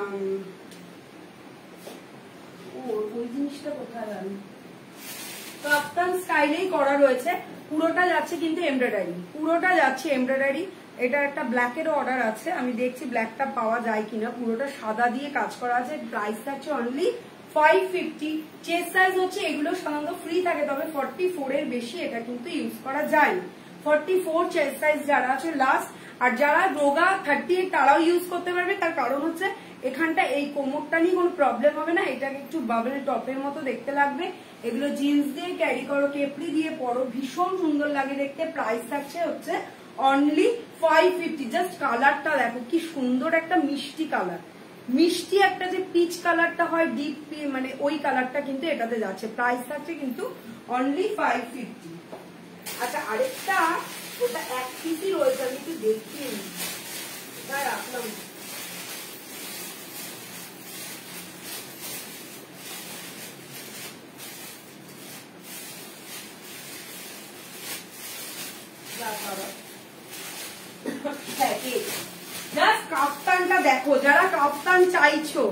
ওই জিনিসটা কোথায় গেল, কাপ্তান স্টাইলেই করা রয়েছে। পুরোটা যাচ্ছে কিন্তু এমব্রয়ডারি, পুরোটা যাচ্ছে এমব্রয়ডারি। এটা একটা ব্ল্যাকেরও অর্ডার আছে, আমি দেখছি ব্ল্যাকটা পাওয়া যায় কিনা। পুরোটা সাদা দিয়ে কাজ করা আছে। প্রাইস থাকছে অনলি 550। চেস্ট সাইজ হচ্ছে এগুলো সাধারণত ফ্রি থাকে, তবে 44 এর বেশি এটা কিন্তু ইউজ করা যায় না। 44 চেস্ট সাইজ যারা আছে লাস্ট, আর যারা রোগা 38 তারাও ইউজ করতে পারবে। তার কারণ হচ্ছে এখানটা এই কোমরটা নিয়ে কোনো প্রবলেম হবে না, এটাকে একটু বাবল টপের মতো দেখতে লাগবে। এগুলো জিন্স দিয়ে ক্যারি করো, কেপড়ি দিয়ে পরো, ভীষণ সুন্দর লাগে দেখতে। প্রাইস থাকছে হচ্ছে অনলি 550। জাস্ট কালারটা দেখো কি সুন্দর, একটা মিষ্টি কালার, মিষ্টি একটা যে পিচ কালারটা হয় ডিপ, মানে ওই কালারটা কিন্তু এটাতে যাচ্ছে। প্রাইস থাকছে কিন্তু অনলি 550। আচ্ছা আরেকটা, ওটা এক পিসই রয়েছে, আমি একটু দেখিয়ে নিই, এটা রাখলাম। জাস্ট কাফতানটা দেখো, যারা কাফতান চাইছো।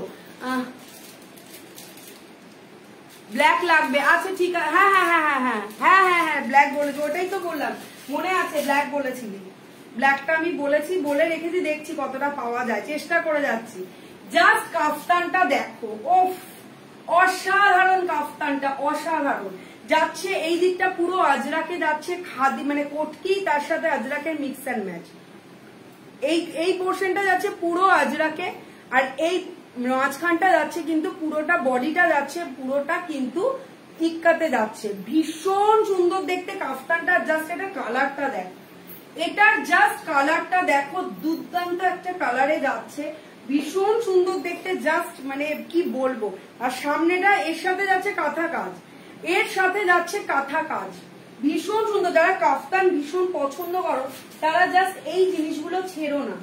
ব্ল্যাক লাগবে, আচ্ছা ঠিক আছে, হ্যাঁ হ্যাঁ হ্যাঁ হ্যাঁ হ্যাঁ হ্যাঁ হ্যাঁ হ্যাঁ ব্ল্যাক বলেছি, ওটাই তো বললাম, মনে আছে ব্ল্যাক বলেছিলি। ব্ল্যাকটা আমি বলেছি, বলে রেখেছি, দেখছি কতটা পাওয়া যায়, চেষ্টা করে যাচ্ছি। জাস্ট কাফতানটা দেখো, ওফ অসাধারণ, কাফতানটা অসাধারণ যাচ্ছে। এই দিকটা পুরো আজরাকে যাচ্ছে, খাদি মানে কোটকি, তার সাথে আজরাকের মিক্স অ্যান্ড ম্যাচ। এই পোর্শনটা যাচ্ছে পুরো আজরাকে, আর এই মাঝখানটা যাচ্ছে কিন্তু পুরোটা, বডিটা যাচ্ছে পুরোটা কিন্তু ইক্কাতে যাচ্ছে। ভীষণ সুন্দর দেখতে কাফতানটা। জাস্ট এটা কালারটা দেখো, এটার জাস্ট কালারটা দেখো, দুর্দান্ত একটা কালারে যাচ্ছে, ভীষণ সুন্দর দেখতে। জাস্ট মানে কি বলবো। আর সামনেটা এর সাথে যাচ্ছে কাঁথা কাজ, এর সাথে যাচ্ছে কাঁথা কাজ, ভীষণ সুন্দর। যারা কাফতান ভীষণ পছন্দ করো তারা জাস্ট এই জিনিসগুলো ছেড়ো না,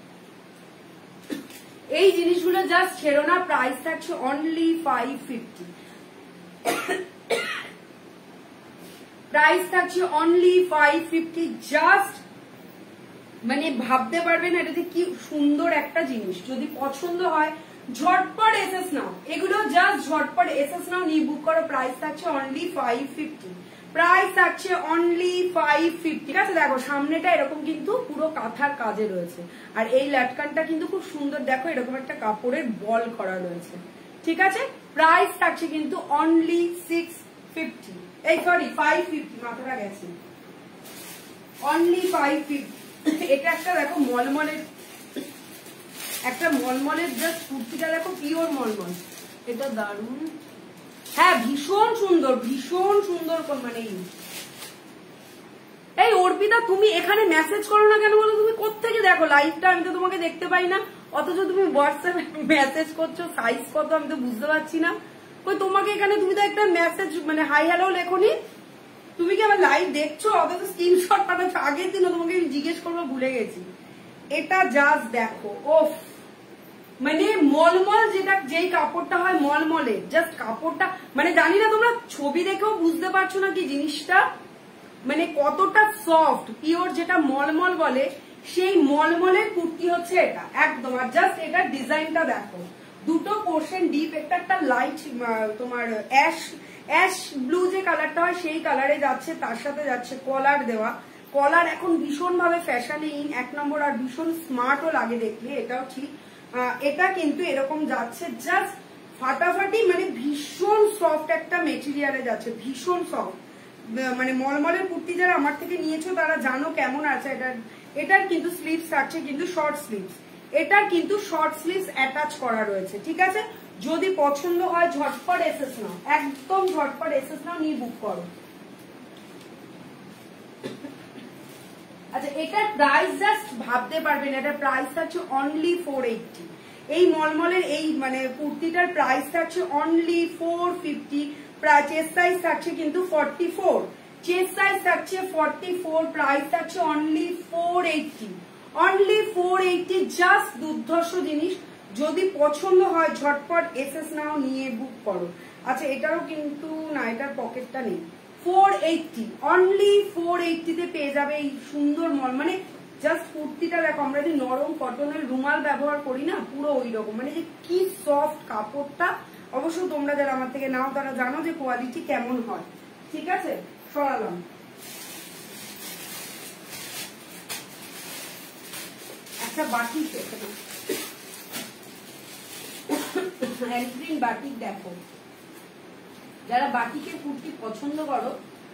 এই জিনিসগুলো জাস্ট ছেড়ো না। প্রাইস থাকছে অনলি 550। প্রাইস থাকছে অনলি 550। জাস্ট মানে ভাবতে পারবে না এটাতে কি সুন্দর একটা জিনিস। যদি পছন্দ হয় ঝটপট এসএস নাও, এগুলো জাস্ট ঝটপট এসএস নাও, নিয়ে বুক করো। প্রাইস থাকছে অনলি 550। প্রাইস থাকছে অনলি 550। ঠিক আছে, দেখো সামনেটা এরকম কিন্তু পুরো কাঁথার কাজে রয়েছে, আর এই লাটকানটা কিন্তু খুব সুন্দর, দেখো এরকম একটা কাপড়ের বল করা রয়েছে। ঠিক আছে, প্রাইস থাকছে কিন্তু অনলি 650, এই সরি 550, মাথাটা গেছে, অনলি 550। এটা একটা দেখো মলমলের, একটা মলমলের জাস্ট কুর্তিটা দেখো, পিওর মলমল, এটা দারুণ। হ্যাঁ ভীষণ সুন্দর, ভীষণ সুন্দর। মানে এই অর্পিতা তুমি এখানে মেসেজ করো না কেন বলো? তুমি কোত্থেকে দেখো লাইভটা? আমি তো তোমাকে দেখতে পাই না, অথচ তুমি হোয়াটসঅ্যাপে মেসেজ করছো। সাইজ কত আমি তো বুঝতে পারছি না। ওই তোমাকে এখানে, তুমি তো একটা মেসেজ মানে হাই হ্যালো লেখনি, তুমি কি আমার লাইভ দেখছো? অথচ স্ক্রিনশট পাঠাচ্ছ। আগের দিনও তোমাকে জিজ্ঞেস করবো ভুলে গেছি। এটা জাস্ট দেখো, ওফ মানে মলমল, যেটা যেই কাপড়টা হয় মলমলের, জাস্ট কাপড়টা মানে জানি না তোমরা ছবি দেখেও বুঝতে পারছো না কি জিনিসটা মানে কতটা সফট, পিওর যেটা মলমল বলে সেই মলমলের কুর্তি হচ্ছে এটা একদম। আর জাস্ট এটার ডিজাইনটা দেখো, দুটো পোর্শন ডিপ, একটা লাইট তোমার অ্যাশ ব্লু যে কালারটা হয় সেই কালারে যাচ্ছে, তার সাথে যাচ্ছে কলার দেওয়া। কলার এখন ভীষণ ভাবে ফ্যাশনে ইন, এক নম্বর, আর ভীষণ স্মার্টও লাগে দেখলে, এটাও ঠিক। এটা কিন্তু এরকম যাচ্ছে জাস্ট ফাটাফাটি, মানে ভীষণ সফট একটা মেটেরিয়ালে যাচ্ছে, ভীষণ সফট। মানে মলমলের কুর্তি যারা আমার থেকে নিয়েছো তারা জানো কেমন আছে। এটার কিন্তু স্লিভস থাকছে কিন্তু শর্ট স্লিভস, এটার কিন্তু শর্ট স্লিভস অ্যাটাচ করা রয়েছে। ঠিক আছে, যদি পছন্দ হয় ঝটপট এসএস নাও, একদম ঝটপট এসএস নাও, নিয়ে বুক করো। আচ্ছা এটার প্রাইস জাস্ট ভাবতে পারবেন, এটার প্রাইস থাকছে অনলি 480। এই মলমলের এই মানে কুর্তিটার প্রাইস থাকছে অনলি 450। চেস্ট সাইজ থাকছে কিন্তু 44, চেস্ট সাইজ থাকছে 44, প্রাইস থাকছে অনলি 480, অনলি 480। জাস্ট দুর্ধর্ষ জিনিস, যদি পছন্দ হয় ঝটপট এসএস নাও, নিয়ে বুক করো। আচ্ছা এটারও কিন্তু না, এটার পকেটটা নেই, 480, অনলি 480 তে পেয়ে যাবে এই সুন্দর মানে জাস্ট কুর্তিটা দেখো, আমরা যে নরম কটনের রুমাল ব্যবহার করি না, পুরো ওই রকম, মানে যে কি সফট কাপড়টা। অবশ্য তোমরা যারা আমার থেকে নাও তারা জানো যে কোয়ালিটি কেমন হয়। ঠিক আছে, সরালাম। একটা বাটিক এখানে হ্যান্ডপ্রিন্ট বাটিক দেখো, যারা বাটিকের কুর্তি পছন্দ করো,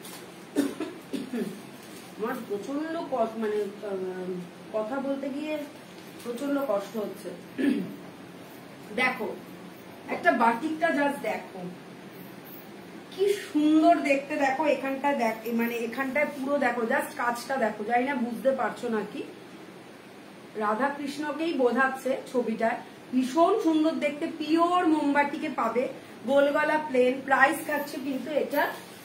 আমার প্রচন্ড মানে কথা বলতে গিয়ে প্রচন্ড কষ্ট হচ্ছে। দেখো একটা বাটিকটা জাস্ট দেখো কি সুন্দর দেখতে। দেখো এখানটা দেখ, মানে এখানটায় পুরো দেখো, জাস্ট কাজটা দেখো, জানি না বুঝতে পারছো নাকি, রাধা কৃষ্ণকেই বোঝাচ্ছে ছবিটায়। ভীষণ সুন্দর দেখতে, পিওর মোমবাটিকে পাবে, গোলগলা প্লেন। প্রাইস থাকছে কিন্তু এটা,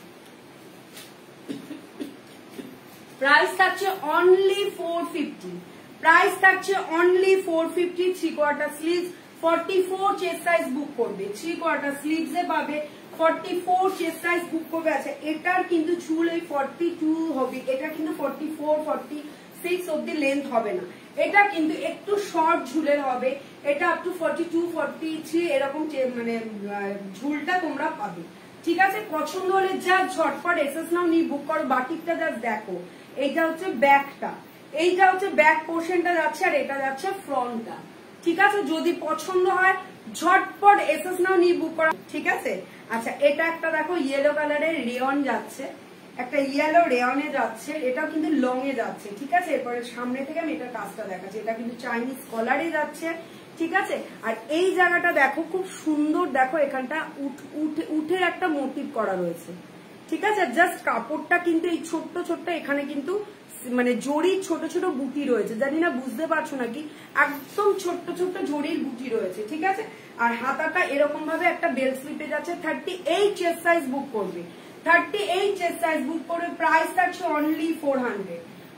প্রাইস থাকছে অনলি 450, প্রাইস থাকছে only 450। 3/4 sleeves, 44 chest size book করবে, 3/4 স্লিভস এ পাবে 44 চেস্ট সাইজ বুক করবে। আচ্ছা এটার কিন্তু ঝুল এই 42 হবে, এটা কিন্তু 44 46 অব্দি লেন্থ হবে না, এটা কিন্তু একটু শর্ট ঝুলের হবে, এটা আপ টু 42 43 এরকম মানে ঝুলটা তোমরা পাবে। ঠিক আছে, পছন্দ হলে যা ঝটপট এসএস নাও, নিয়ে বুক করো। বাটিকটা যা দেখো, এইটা হচ্ছে ব্যাকটা, এইটা হচ্ছে ব্যাক পোর্শনটা যাচ্ছে, আর এটা যাচ্ছে ফ্রন্টটা। ঠিক আছে, যদি পছন্দ হয় ঝটপট এসএস নাও, নিয়ে বুক করা। ঠিক আছে, আচ্ছা এটা একটা দেখো ইয়েলো কালারের রেয়ন যাচ্ছে, একটা ইয়েলো রেয়নে যাচ্ছে, এটাও কিন্তু লং এ যাচ্ছে। ঠিক আছে, এরপরে সামনে থেকে আমি এটার কাজটা দেখাচ্ছি, এটা কিন্তু চাইনিজ কলারে যাচ্ছে। ঠিক আছে, আর এই জায়গাটা দেখো খুব সুন্দর, দেখো এখানটা উঠে একটা মোটিভ করা রয়েছে। ঠিক আছে, জাস্ট কাপড়টা কিন্তু এই ছোট্ট ছোট্ট এখানে কিন্তু মানে জরির ছোট ছোট বুটি রয়েছে, জানি না বুঝতে পারছো নাকি, একদম ছোট্ট ছোট্ট জরির বুটি রয়েছে। ঠিক আছে, আর হাতাটা এরকম ভাবে একটা বেল স্লিপে যাচ্ছে। 38 চেস্ট সাইজ বুক করবে, 38 চেস্ট সাইজ বুক করবে। প্রাইস থাকছে অনলি 400।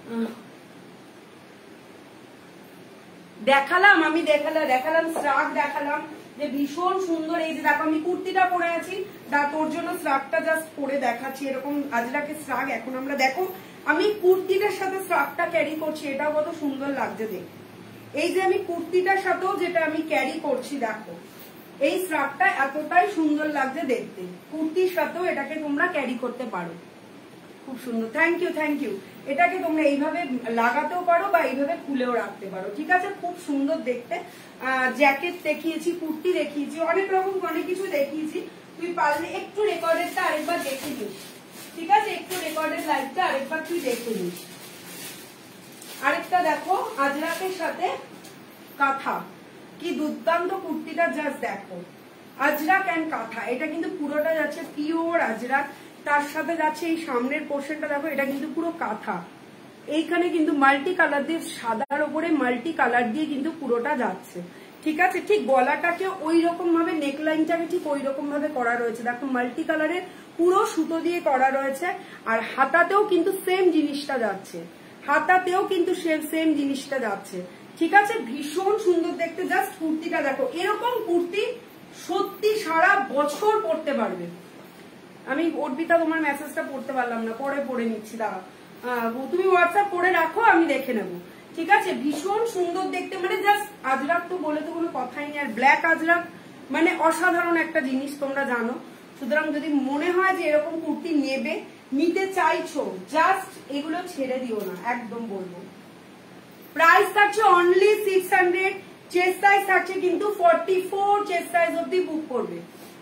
দেখালাম আমি, দেখালাম শ্রাগ, দেখালাম যে ভীষণ সুন্দর। এই যে দেখো আমি কুর্তিটা পরে আছি, তোর জন্য শ্রাগটা জাস্ট পরে দেখাচ্ছি। এরকম আজরাকে শ্রাগ এখন আমরা দেখো, আমি কুর্তিটার সাথে শ্রাগটা ক্যারি করছি, এটাও কত সুন্দর লাগছে দেখতে। এই যে আমি কুর্তিটার সাথেও যেটা আমি ক্যারি করছি, দেখো এই শ্রাগটা এতটাই সুন্দর লাগছে দেখতে, কুর্তির সাথেও এটাকে তোমরা ক্যারি করতে পারো, খুব সুন্দর। Thank you, thank you. এটাকে তোমরা এইভাবে লাগাতেও পারো বা এইভাবে খুলেও রাখতে পারো। ঠিক আছে, খুব সুন্দর দেখতে। জ্যাকেট দেখিয়েছি, কুর্তি দেখিয়েছি, অনেক রকম অনেক কিছু দেখিয়েছি। তুই পারলে একটু রেকর্ডেরটা আরেকবার দেখে নিস। ঠিক আছে, একটু রেকর্ডের লাইভটা আরেকবার তুই দেখে নিস। আরেকটা দেখো আজরাকের সাথে কাঁথা, কি দুর্দান্ত কুর্তিটা জাস্ট দেখো, আজরাক অ্যান্ড কাঁথা। এটা কিন্তু পুরোটা যাচ্ছে পিওর আজরাক, তার সাথে যাচ্ছে এই সামনের পোর্শনটা দেখো, এটা কিন্তু পুরো কাঁথা। এইখানে কিন্তু মাল্টি কালার দিয়ে, সাদার ওপরে মাল্টি কালার দিয়ে কিন্তু পুরোটা যাচ্ছে। ঠিক আছে, ঠিক গলাটাকে ওই রকম ভাবে, নেকলাইনটাকে ঠিক ওই রকম ভাবে করা রয়েছে, দেখো মাল্টি কালারের পুরো সুতো দিয়ে করা রয়েছে। আর হাতাতেও কিন্তু সেম জিনিসটা যাচ্ছে, হাতাতেও কিন্তু সেম জিনিসটা যাচ্ছে। ঠিক আছে, ভীষণ সুন্দর দেখতে। জাস্ট কুর্তিটা দেখো, এরকম কুর্তি সত্যি সারা বছর পরতে পারবে। আমি অর্পিতা তোমার মেসেজটা পড়তে পারলাম না, পরে পড়ে নিচ্ছি, দাঁড়া, তুমি হোয়াটসঅ্যাপ করে রাখো, আমি দেখে নেবো। ঠিক আছে, ভীষণ সুন্দর দেখতে, মানে জাস্ট আজরাক তো বলে তো কোনো কথাই নেই। আর ব্ল্যাক আজরাক মানে অসাধারণ একটা জিনিস, তোমরা জানো। সুতরাং যদি মনে হয় যে এরকম কুর্তি নিতে চাইছো, জাস্ট এগুলো ছেড়ে দিও না, একদম বলবো। প্রাইস থাকছে অনলি 600, চেস্ট সাইজ থাকছে কিন্তু 44 চেস্ট সাইজ অব্দি বুক করবে।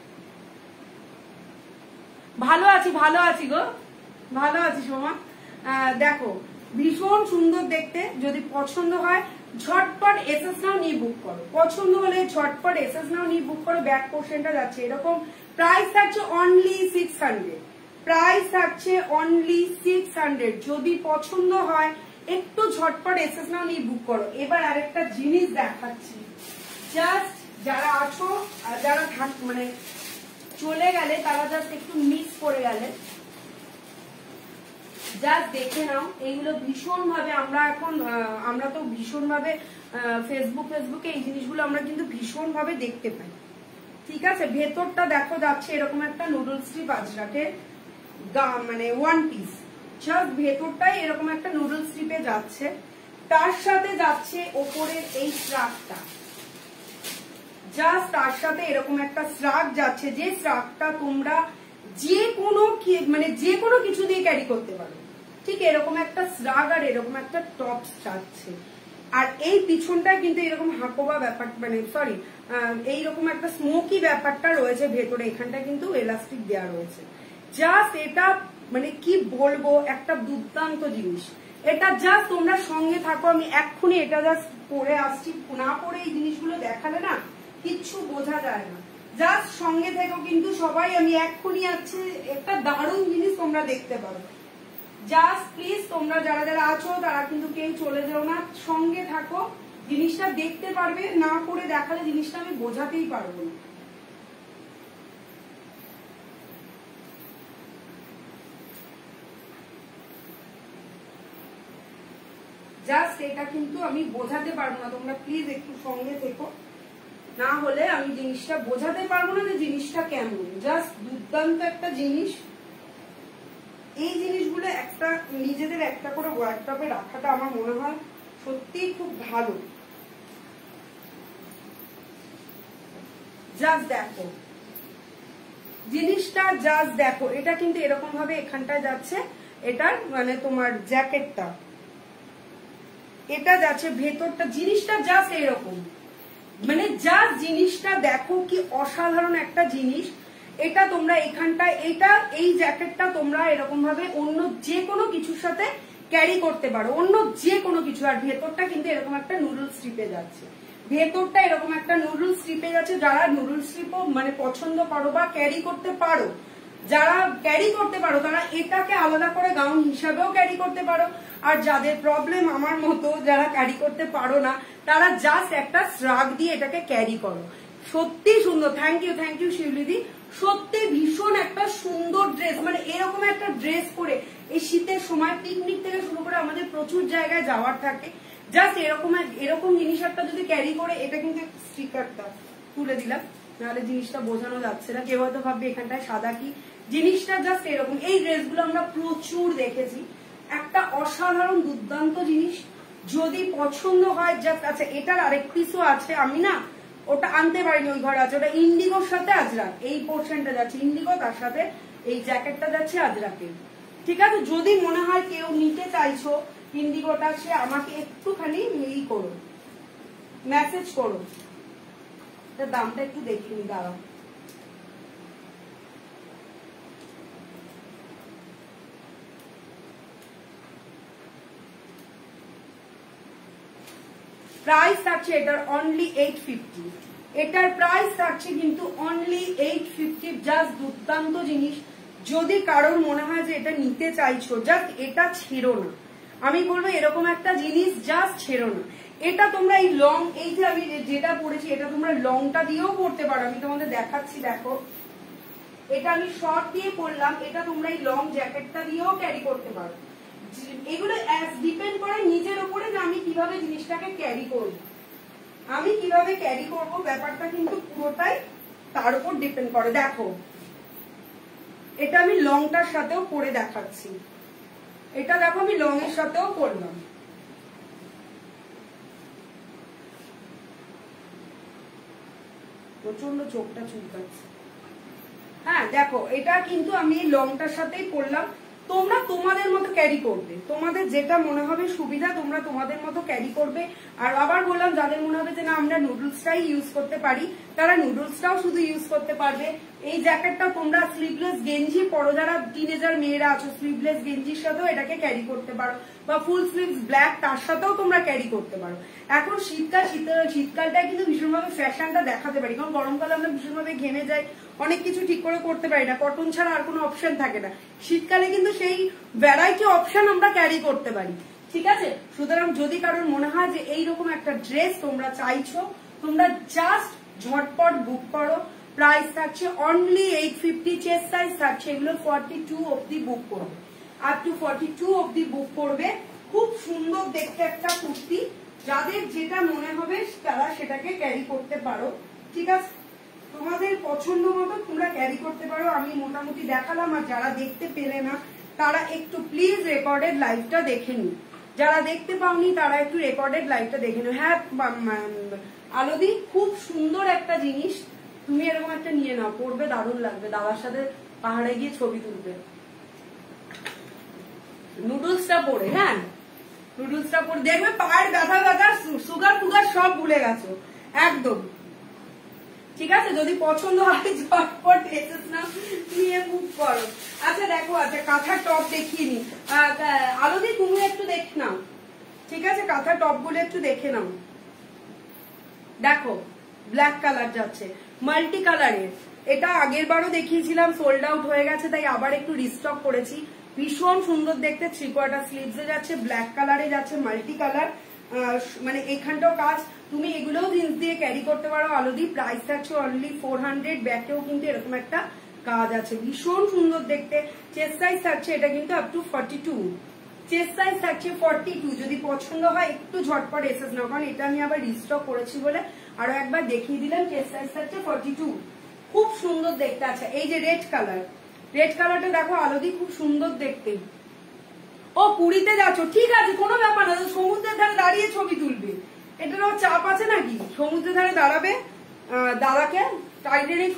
ভালো আছি গো, ভালো আছি সোমা। দেখো ভীষণ সুন্দর দেখতে, যদি পছন্দ হয় ঝটপট এসএস নাও, নিয়ে বুক করো। পছন্দ হলে ঝটপট এসএস নাও, নিয়ে বুক করো। ব্যাক পোর্শনটা যাচ্ছে এরকম। প্রাইস থাকছে অনলি 600, প্রাইস থাকছে অনলি 600। যদি পছন্দ হয় একটু ঝটপট এসএস নাও, নিয়ে বুক করো। এবার আরেকটা জিনিস দেখাচ্ছি, জাস্ট যারা আছো, যারা মানে চলে গেলে, তারা জাস্ট একটু মিস করে গেলে, জাস্ট দেখে নাও। এইগুলো ভীষণ ভাবে আমরা তো ভীষণ ভাবে ফেসবুকে এই জিনিসগুলো আমরা কিন্তু ভীষণ ভাবে দেখতে পাই। ঠিক আছে, ভেতরটা দেখো যাচ্ছে এরকম একটা নুডল স্ট্রিপ আজরাকের, মানে ওয়ান পিস, জাস্ট ভেতরটাই এরকম একটা নুডলস স্ট্রিপে যাচ্ছে, তার সাথে যাচ্ছে ওপরের এই শ্রাগটা, জাস্ট তার সাথে এরকম একটা শ্রাগ যাচ্ছে, যে শ্রাগটা তোমরা যে কোনো কিছু দিয়ে ক্যারি করতে পারো। ঠিক এরকম একটা শ্রাগ আর এরকম একটা টপ যাচ্ছে। আর এই পিছনটা কিন্তু এরকম হাকোবা ব্যাপার, মানে সরি এইরকম একটা স্মোকি ব্যাপারটা রয়েছে ভেতরে, এখানটা কিন্তু এলাস্টিক দেওয়া রয়েছে। জাস্ট এটা মানে কি বলবো, একটা দুর্দান্ত জিনিস। এটা জাস্ট তোমরা সঙ্গে থাকো, আমি এক্ষুনি এটা জাস্ট পরে আসছি, না পরে এই জিনিসগুলো দেখালে না কিচ্ছু বোঝা যায় না। জাস্ট সঙ্গে থেকো কিন্তু সবাই, আমি এক্ষুনি আছি, একটা দারুণ জিনিস তোমরা দেখতে পারো। জাস্ট প্লিজ তোমরা যারা যারা আছো তারা কিন্তু কেউ চলে যাও না, সঙ্গে থাকো, জিনিসটা দেখতে পারবে, না করে দেখালে জিনিসটা আমি বোঝাতেই পারবো না। জাস্ট এটা কিন্তু আমি বোঝাতে পারবো না, তোমরা প্লিজ একটু সঙ্গে থেকো, না হলে আমি জিনিসটা বোঝাতে পারবো না যে জিনিসটা কেমন। জাস্ট দুর্দান্ত একটা জিনিস। এই জিনিসগুলো একটা নিজেদের একটা করে ওয়ার্কটপে রাখাটা আমার মনে হয় সত্যিই খুব ভালো। জাস্ট দেখো জিনিসটা, জাস্ট দেখো, এটা কিন্তু এরকম ভাবে এখানটায় যাচ্ছে, এটার মানে তোমার জ্যাকেটটা এটা যাচ্ছে, ভেতরটা জিনিসটা জাস্ট এরকম, মানে জাস্ট জিনিসটা দেখো কি অসাধারণ একটা জিনিস। এটা তোমরা এখানটায় এই জ্যাকেটটা তোমরা এরকম ভাবে অন্য যে কোনো কিছুর সাথে ক্যারি করতে পারো, অন্য যে কোনো কিছু। আর ভেতরটা কিন্তু এরকম একটা নুডলস স্ট্রিপে যাচ্ছে, ভেতরটা এরকম একটা নুডলস স্ট্রিপে যাচ্ছে। যারা নুডলস স্ট্রিপও মানে পছন্দ করো বা ক্যারি করতে পারো, যারা ক্যারি করতে পারো তারা এটাকে আলাদা করে গাউন হিসাবেও ক্যারি করতে পারো। আর যাদের প্রবলেম আমার মতো, যারা ক্যারি করতে পারো না, তারা জাস্ট একটা শ্রাগ দিয়ে এটাকে ক্যারি করো। সত্যি সুন্দর। থ্যাংক ইউ শিউলিদি, সত্যি ভীষণ একটা সুন্দর ড্রেস। মানে এরকম একটা ড্রেস পরে এই শীতের সময় পিকনিক থেকে শুরু করে আমাদের প্রচুর জায়গায় যাওয়ার থাকে, জাস্ট এরকম জিনিস একটা যদি ক্যারি করে, এটা কিন্তু স্টিকারটা তুলে দিলাম, নাহলে জিনিসটা বোঝানো যাচ্ছে না, কেউ হয়তো ভাববে এখানটায় সাদা কি। জিনিসটা জাস্ট এরকম। এই ড্রেসগুলো আমরা প্রচুর দেখেছি, একটা অসাধারণ দুর্দান্ত জিনিস। যদি পছন্দ হয় জাস্ট, আচ্ছা এটার আরেক পিসও আছে, আমি না ওটা আনতে পারিনি, ওই ঘরে আছে, ওটা ইন্ডিগোর সাথে আজরাক, এই পোর্শনটা যাচ্ছে ইন্ডিগো, তার সাথে এই জ্যাকেটটা যাচ্ছে আজরাকে। ঠিক আছে, যদি মনে হয় কেউ নিতে চাইছো ইন্ডিগোটা, সে আমাকে একটুখানি ই করো, মেসেজ করো, দামটা একটু দেখিনি, দাঁড়াও। প্রাইস থাকছে এটার অনলি 850, এটার প্রাইস থাকছে কিন্তু অনলি 850। জাস্ট দুর্দান্ত জিনিস। যদি কারোর মনে হয় যে এটা নিতে চাইছো, জাস্ট এটা ছেড়ো না, আমি বলবো এরকম একটা জিনিস জাস্ট ছেড়ো না। এটা তোমরা এই লং, এই যে আমি যেটা পরেছি, এটা তোমরা লংটা দিয়েও পরতে পারো, আমি তোমাদের দেখাচ্ছি, দেখো এটা আমি শর্ট দিয়ে পরলাম, এটা তোমরা এই লং জ্যাকেটটা দিয়েও ক্যারি করতে পারো। এগুলো ডিপেন্ড করে নিজের উপরে যে আমি কিভাবে জিনিসটাকে ক্যারি করব, আমি কিভাবে ক্যারি করব, ব্যাপারটা কিন্তু পুরোটাই তার উপর ডিপেন্ড করে। দেখো এটা আমি লংটার সাথেও পরে দেখাচ্ছি, এটা দেখো আমি লং এর সাথেও পরলাম, প্রচন্ড চোখটা চুলকাচ্ছে। হ্যাঁ দেখো, এটা কিন্তু আমি লংটার সাথেই পরলাম। তোমরা তোমাদের মতো ক্যারি করবে, তোমাদের যেটা মনে হবে সুবিধা তোমরা তোমাদের মতো ক্যারি করবে। আর আবার বললাম, যাদের মনে হবে যে না আমরা নুডলসটাই ইউজ করতে পারি, তারা নুডলসটাও শুধু ইউজ করতে পারবে। এই জ্যাকেটটা তোমরা স্লিভলেস গেঞ্জি পরো, যারা টিনেজার মেয়েরা আছো, স্লিভলেস গেঞ্জির সাথেও এটাকে ক্যারি করতে পারো, বা ফুল স্লিভস ব্ল্যাক তার সাথেও তোমরা ক্যারি করতে পারো। এখন শীতকালটায় কিন্তু ভীষণভাবে ফ্যাশনটা দেখাতে পারি, কারণ গরমকালে আমরা ভীষণভাবে ঘেমে যাই, অনেক কিছু ঠিক করে করতে পারি না, কটন ছাড়া আর কোনো অপশন থাকে না। শীতকালে কিন্তু সেই ভ্যারাইটি অপশন আমরা ক্যারি করতে পারি। ঠিক আছে, সুতরাং যদি কারোর মনে হয় যে এইরকম একটা ড্রেস তোমরা চাইছো, তোমরা জাস্ট ঝটপট বুক করো। প্রাইস থাকছে অনলি 850, চেস্ট সাইজ থাকছে এগুলো 42 অব্দি বুক করবে, আপ টু 42 অব্দি বুক করবে। খুব সুন্দর দেখতে একটা কুর্তি, যাদের যেটা মনে হবে তারা সেটাকে ক্যারি করতে পারো। ঠিক আছে, তো তোমাদের পছন্দ মতো তোমরা ক্যারি করতে পারো। আমি মোটামুটি দেখালাম, আর যারা দেখতে পেলে না তারা একটু প্লিজ রেকর্ডেড লাইভটা দেখে নি, যারা দেখতে পাওনি তারা একটু রেকর্ডেড লাইভটা দেখে নি। হ্যাঁ আলোদি, খুব সুন্দর একটা জিনিস, তুমি এরকম একটা নিয়ে নাও, পড়বে দারুণ লাগবে, দাদার সাথে পাহাড়ে গিয়ে ছবি তুলবে। নুডলসটা পরে, হ্যাঁ নুডলসটা পরে দেখবে পায়ের ব্যথা ব্যথা সুগার টুগার সব ভুলে গেছো একদম। ঠিক আছে, যদি পছন্দ হয় ঝটপট এসেস না নিয়ে বুক করো। আচ্ছা দেখো, আচ্ছা কাঁথার টপ দেখিয়ে নি। আলোদি তুমি একটু দেখে নাও, ঠিক আছে, কাঁথার টপ গুলো একটু দেখে নাও। দেখো ব্ল্যাক কালার যাচ্ছে, মাল্টি কালারের, এটা আগের বারও দেখিয়েছিলাম, সোল্ড আউট হয়ে গেছে, তাই আবার একটু রিস্টক করেছি। ভীষণ সুন্দর দেখতে, 3/4 স্লিভসে যাচ্ছে, ব্ল্যাক কালারে যাচ্ছে, মাল্টি কালার, মানে এখানটাও কাজ। তুমি এগুলোও জিন্স দিয়ে ক্যারি করতে পারো আলোদি। প্রাইস থাকছে অনলি 400, ব্যাকেও কিন্তু এরকম একটা কাজ আছে, ভীষণ সুন্দর দেখতে। চেস্ট সাইজ থাকছে এটা কিন্তু আপ টু 42, চেস্ট সাইজ থাকছে 42। যদি পছন্দ হয় একটু ঝটপট এসেস নাও, কারণ এটা আমি আবার রিস্টক করেছি বলে আরো একবার দেখিয়ে দিলাম। চেস্ট সাইজ থাকছে 42, খুব সুন্দর দেখতে আছে। এই যে রেড কালার, রেড কালারটা দেখো আলোদি, খুব সুন্দর দেখতে। ও পুরীতে যাচ্ছ, ঠিক আছে, কোনো ব্যাপার না, সমুদ্রের ধারে দাঁড়িয়ে ছবি তুলবে, এটারও চাপ আছে নাকি? সমুদ্রের ধারে দাঁড়াবে, দাদাকে টাইটানিক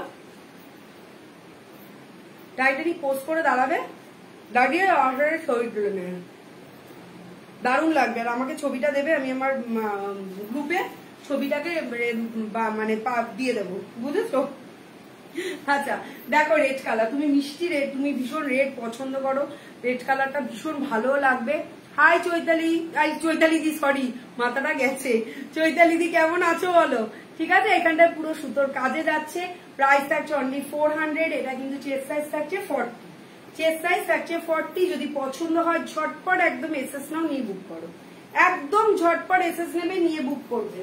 পোজ করে দাঁড়াবে, দাঁড়িয়ে আসারে ছবি তুলে নেবে, দারুণ লাগবে। আর আমাকে ছবিটা দেবে, আমি আমার গ্রুপে ছবিটাকে মানে দিয়ে দেবো, বুঝেছো? আচ্ছা দেখো রেড কালার, তুমি মিষ্টি রেড, তুমি ভীষণ রেড পছন্দ করো, রেড কালারটা ভীষণ ভালো লাগবে। হাই চৈতালি, চৈতালি দি, সরি মাথাটা গেছে, চৈতালি দি কেমন আছো বলো? ঠিক আছে, এখানটায় পুরো সুতোর কাজে যাচ্ছে, প্রাইস থাকছে অনলি 400। এটা কিন্তু চেস্ট সাইজ থাকছে 40, চেস্ট সাইজ থাকছে 40। যদি পছন্দ হয় ঝটপট একদম এসএস নাও, নিয়ে বুক করো, একদম ঝটপট এসএস নেবে, নিয়ে বুক করবে।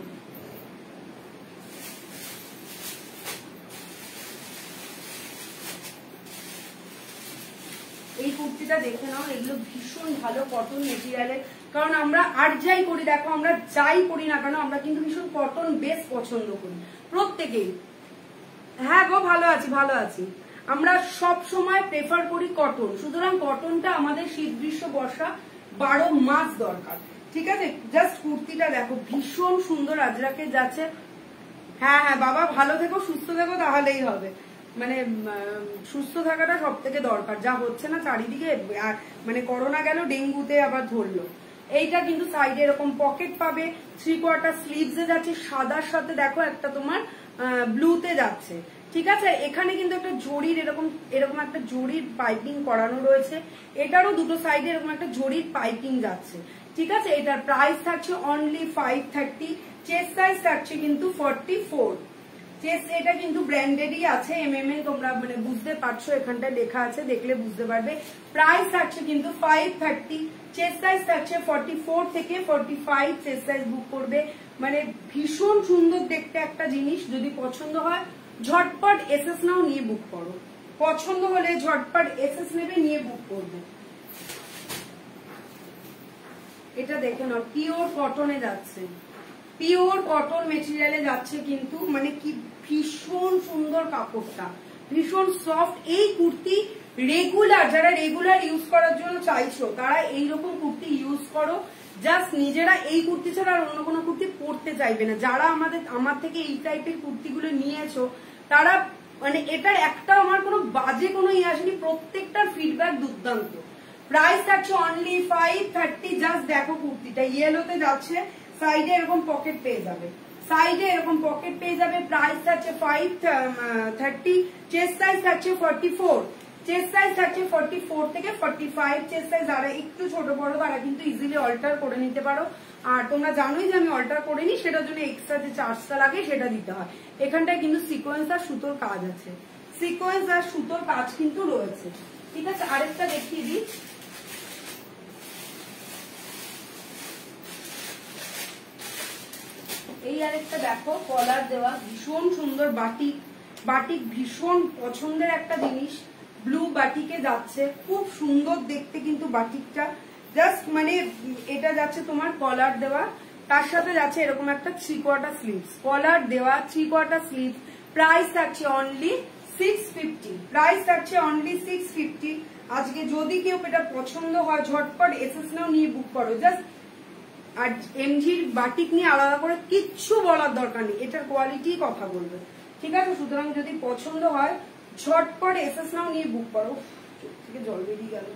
এই কুর্তিটা দেখে নাও, এগুলো ভীষণ ভালো কটন মেটেরিয়ালের, কারণ আমরা আর যাই করি, দেখো আমরা যাই করি না কেন আমরা কিন্তু ভীষণ কটন বেশ পছন্দ করি প্রত্যেকেই। হ্যাঁ গো ভালো আছি, ভালো আছি, আমরা সব সময় প্রেফার করি কটন, সুতরাং কটনটা আমাদের শীত গ্রীষ্ম বর্ষা 12 মাস দরকার। ঠিক আছে, জাস্ট কুর্তিটা দেখো ভীষণ সুন্দর, আজরাকে যাচ্ছে। হ্যাঁ হ্যাঁ বাবা, ভালো থেকো, সুস্থ থেকো, তাহলেই হবে, মানে সুস্থ থাকাটা সব থেকে দরকার, যা হচ্ছে না চারিদিকে, মানে করোনা গেল, ডেঙ্গুতে আবার ধরলো। এইটা কিন্তু সাইডে এরকম পকেট পাবে, 3/4 স্লিভসে যাচ্ছে, সাদার সাথে দেখো একটা তোমার ব্লুতে যাচ্ছে। ঠিক আছে, এখানে কিন্তু একটা জরির এরকম একটা জরির পাইপিং করানো রয়েছে, এটারও দুটো সাইডে এরকম একটা জরির পাইপিং যাচ্ছে। ঠিক আছে, এটার প্রাইস থাকছে অনলি 530, চেস্ট সাইজ থাকছে কিন্তু 44, চেস্ট এটা কিন্তু ব্র্যান্ডেডই আছে, এমএমএ তোমরা মানে বুঝতে পারছো, এখানটা লেখা আছে, দেখলে বুঝতে পারবে। প্রাইস থাকছে কিন্তু 530, চেস্ট সাইজ থাকছে 44 থেকে 45, চেস্ট সাইজ বুক করবে। মানে ভীষণ সুন্দর দেখতে একটা জিনিস, যদি পছন্দ হয় ঝটপট এসএস নাও, নিয়ে বুক করো, পছন্দ হলে ঝটপট এসএস নেবে, নিয়ে বুক করবে। এটা দেখে নাও, পিওর কটনে যাচ্ছে, পিওর কটন মেটেরিয়ালে যাচ্ছে, কিন্তু মানে কি ভীষণ সুন্দর কাপড়টা, ভীষণ সফট। এই কুর্তি রেগুলার, যারা রেগুলার ইউজ করার জন্য চাইছো তারা এইরকম কুর্তি ইউজ করো, জাস্ট নিজেরা এই কুর্তি ছাড়া আর অন্য কোনো কুর্তি পরতে চাইবে না। যারা আমার থেকে এই টাইপের কুর্তিগুলো নিয়েছো তারা মানে এটার একটা আমার কোনো বাজে কোনো ইয়ে আসেনি, প্রত্যেকটার ফিডব্যাক দুর্দান্ত। প্রাইস থাকছে অনলি 530, জাস্ট দেখো কুর্তিটা ইয়েলোতে যাচ্ছে, সাইডে এরকম পকেট পেয়ে যাবে, সাইডে এরকম পকেট পেয়ে যাবে। প্রাইস থাকছে 530, চেস্ট সাইজ থাকছে 44, চেস্ট সাইজ থাকছে 44 থেকে 45, চেস্ট সাইজ যারা একটু ছোট বড় তারা কিন্তু ইজিলি অল্টার করে নিতে পারো। আর তোমরা জানোই যে আমি অল্টার করে নিই, সেটার জন্য এক্সট্রা যে চার্জটা লাগে সেটা দিতে হয়। এখানটায় কিন্তু সিকোয়েন্স আর সুতোর কাজ আছে, সিকোয়েন্স আর সুতোর কাজ কিন্তু রয়েছে। ঠিক আছে, আরেকটা দেখিয়ে দিই, এই আরেকটা দেখো, কলার দেওয়া, ভীষণ সুন্দর বাটিক, বাটিক ভীষণ পছন্দের একটা জিনিস, ব্লু বাটিকে যাচ্ছে, খুব সুন্দর দেখতে কিন্তু বাটিকটা, জাস্ট মানে এটা যাচ্ছে তোমার কলার দেওয়া, তার সাথে যাচ্ছে এরকম একটা 3/4 স্লিভস, কলার দেওয়া 3/4 স্লিভস, প্রাইস থাকছে অনলি 650, প্রাইস থাকছে অনলি 650। আজকে যদি কেউ এটা পছন্দ হয় ঝটপট এসএস নাও, নিয়ে বুক করো। জাস্ট আর এমজির বাটিক নিয়ে আলাদা করে কিচ্ছু বলার দরকার নেই, এটার কোয়ালিটি কথা বলবে, ঠিক আছে? সুতরাং যদি পছন্দ হয় ঝটপট এসএস নাও, নিয়ে বুক করো। চোখ থেকে জল বেরিয়ে গেল।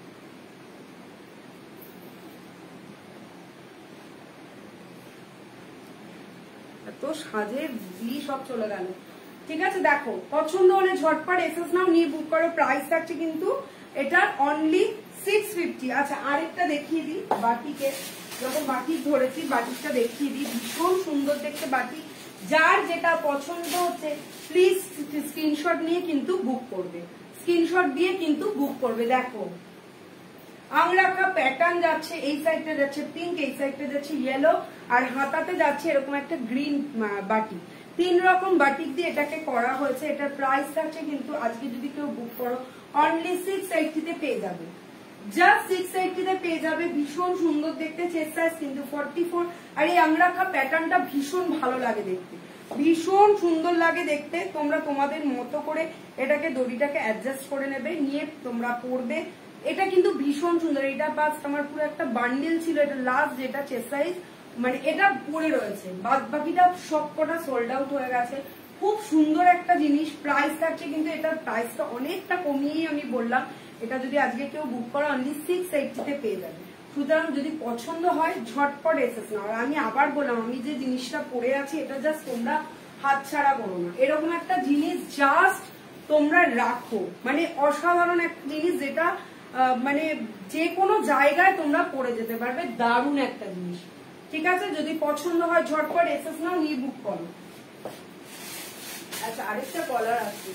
তো সাজের বি সব চলে গেল, ঠিক আছে? দেখো পছন্দ হলে ঝটপট এসএস নাও, নিয়ে বুক করো। প্রাইস থাকছে কিন্তু এটা অনলি 650। আচ্ছা আরেকটা দেখিয়ে দিই বাটিকে, যখন বাটিক ধরেছি বাটিকটা দেখিয়ে দিই, ভীষণ সুন্দর দেখতে বাটিক। যার যেটা পছন্দ হচ্ছে প্লিজ স্ক্রিনশট নিয়ে কিন্তু বুক করবে, স্ক্রিনশট দিয়ে কিন্তু বুক করবে। দেখো আংরাখা প্যাটার্ন যাচ্ছে, এই সাইডটা যাচ্ছে পিঙ্ক, এই সাইডটা যাচ্ছে ইয়েলো, আর হাতাতে যাচ্ছে এরকম একটা গ্রিন বাটিক। 3 রকম বাটিক দিয়ে এটাকে করা হয়েছে। এটার প্রাইস থাকছে কিন্তু আজকে যদি কেউ বুক করো অনলি 680 তে পেয়ে যাবে, জাস্ট 680 তে পেয়ে যাবে। ভীষণ সুন্দর দেখতে, চেস্ট সাইজ কিন্তু 44। আর এই আংরাখা প্যাটার্নটা ভীষণ ভালো লাগে দেখতে, ভীষণ সুন্দর লাগে দেখতে। তোমরা তোমাদের মতো করে এটাকে দড়িটাকে অ্যাডজাস্ট করে নেবে, নিয়ে তোমরা পরবে। এটা কিন্তু ভীষণ সুন্দর। এটা ফার্স্ট আমার পুরো একটা বান্ডেল ছিল, এটা লাস্ট যেটা চেস্ট সাইজ মানে এটা পরে রয়েছে, বাদ বাকিটা সবকটা সোল্ড আউট হয়ে গেছে। খুব সুন্দর একটা জিনিস। প্রাইস থাকছে কিন্তু এটার প্রাইসটা অনেকটা কমিয়েই আমি বললাম, এটা যদি আজকে কেউ বুক করে অনলি 680 তে পেয়ে যাবে। সুতরাং যদি পছন্দ হয় ঝটপট এসেস না। আর আমি আবার বললাম, আমি যে জিনিসটা পরে আছি এটা জাস্ট তোমরা হাতছাড়া করো না। এরকম একটা জিনিস জাস্ট তোমরা রাখো, মানে অসাধারণ একটা জিনিস, যেটা মানে যে কোনো জায়গায় তোমরা পরে যেতে পারবে, দারুণ একটা জিনিস, ঠিক আছে? যদি পছন্দ হয় ঝটপট এসএস নাও, নিয়ে বুক করো। আচ্ছা আরেকটা কলার আছে,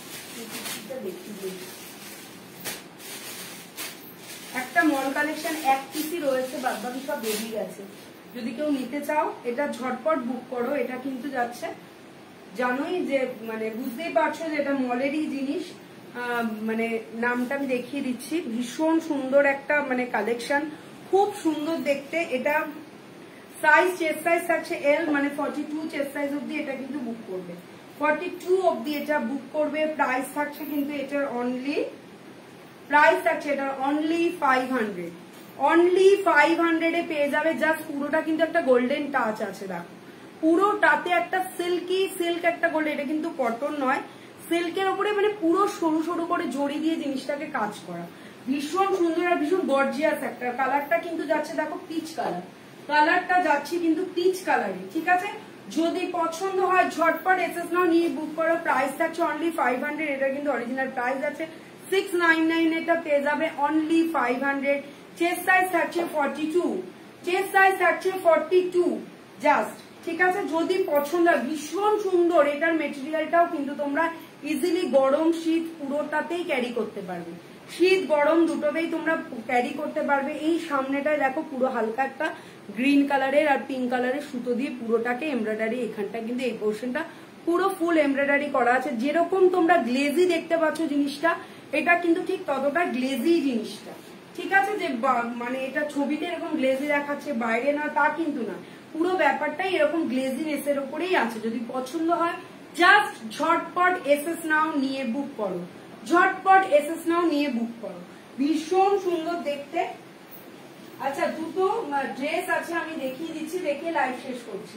একটা মল কালেকশন এক পিসি রয়েছে, বাদ বাকি সব বেরিয়ে গেছে। যদি কেউ নিতে চাও এটা ঝটপট বুক করো। এটা কিন্তু যাচ্ছে, জানোই যে মানে বুঝতেই পারছো যে এটা মলেরই জিনিস, মানে নামটা আমি দেখিয়ে দিচ্ছি। ভীষণ সুন্দর একটা মানে কালেকশন, খুব সুন্দর দেখতে। এটা সাইজ চেস্ট সাইজ থাকছে এল, মানে 42 চেস্ট সাইজ অব্দি এটা কিন্তু বুক করবে, 42 অব্দি এটা বুক করবে। প্রাইস থাকছে কিন্তু এটার অনলি, প্রাইস থাকছে এটার অনলি 500, অনলি 500 এ পেয়ে যাবে। জাস্ট পুরোটা কিন্তু একটা গোল্ডেন টাচ আছে, দেখো পুরোটাতে একটা সিল্কি সিল্ক একটা গোল্ড, এটা কিন্তু কটন নয়, সিল্কের উপরে মানে পুরো সরু সরু করে জড়ি দিয়ে জিনিসটাকে কাজ করা, ভীষণ সুন্দর আর ভীষণ গর্জিয়াস একটা। কালারটা কিন্তু যাচ্ছে দেখো পিচ কালার, কালারটা যাচ্ছে কিন্তু পিচ কালারে, ঠিক আছে? যদি পছন্দ হয় ঝটপট এসএস নাও, নিয়ে বুক করো। প্রাইস থাকছে অনলি 500, এটা কিন্তু অরিজিনাল প্রাইস আছে 699, এটা পেয়ে যাবে অনলি 500। চেস্ট সাইজ থাকছে 42, চেস্ট সাইজ থাকছে 42 জাস্ট, ঠিক আছে? যদি পছন্দ হয়, ভীষণ সুন্দর। এটার মেটেরিয়ালটাও কিন্তু তোমরা ইজিলি গরম শীত পুরোটাতেই ক্যারি করতে পারবে, শীত গরম দুটোতেই তোমরা ক্যারি করতে পারবে। এই সামনেটায় দেখো পুরো হালকা একটা গ্রিন কালারের আর পিঙ্ক কালারের সুতো দিয়ে পুরোটাকে এমব্রয়ডারি, এখানটা কিন্তু এই পোর্শনটা পুরো ফুল এমব্রয়ডারি করা আছে। যেরকম তোমরা গ্লেজি দেখতে পাচ্ছ জিনিসটা, এটা কিন্তু ঠিক ততটা গ্লেজি জিনিসটা, ঠিক আছে? যে মানে এটা ছবিতে এরকম গ্লেজি দেখাচ্ছে, বাইরে না তা কিন্তু না, পুরো ব্যাপারটাই এরকম গ্লেজিনেস এর উপরেই আছে। যদি পছন্দ হয় জাস্ট ঝটপট এসএস নাও, নিয়ে বুক করো, ঝটপট এসএস নাও, নিয়ে বুক করো। ভীষণ সুন্দর দেখতে। আচ্ছা দুটো ড্রেস আছে, আমি দেখিয়ে দিচ্ছি, দেখে লাইভ শেষ করছি।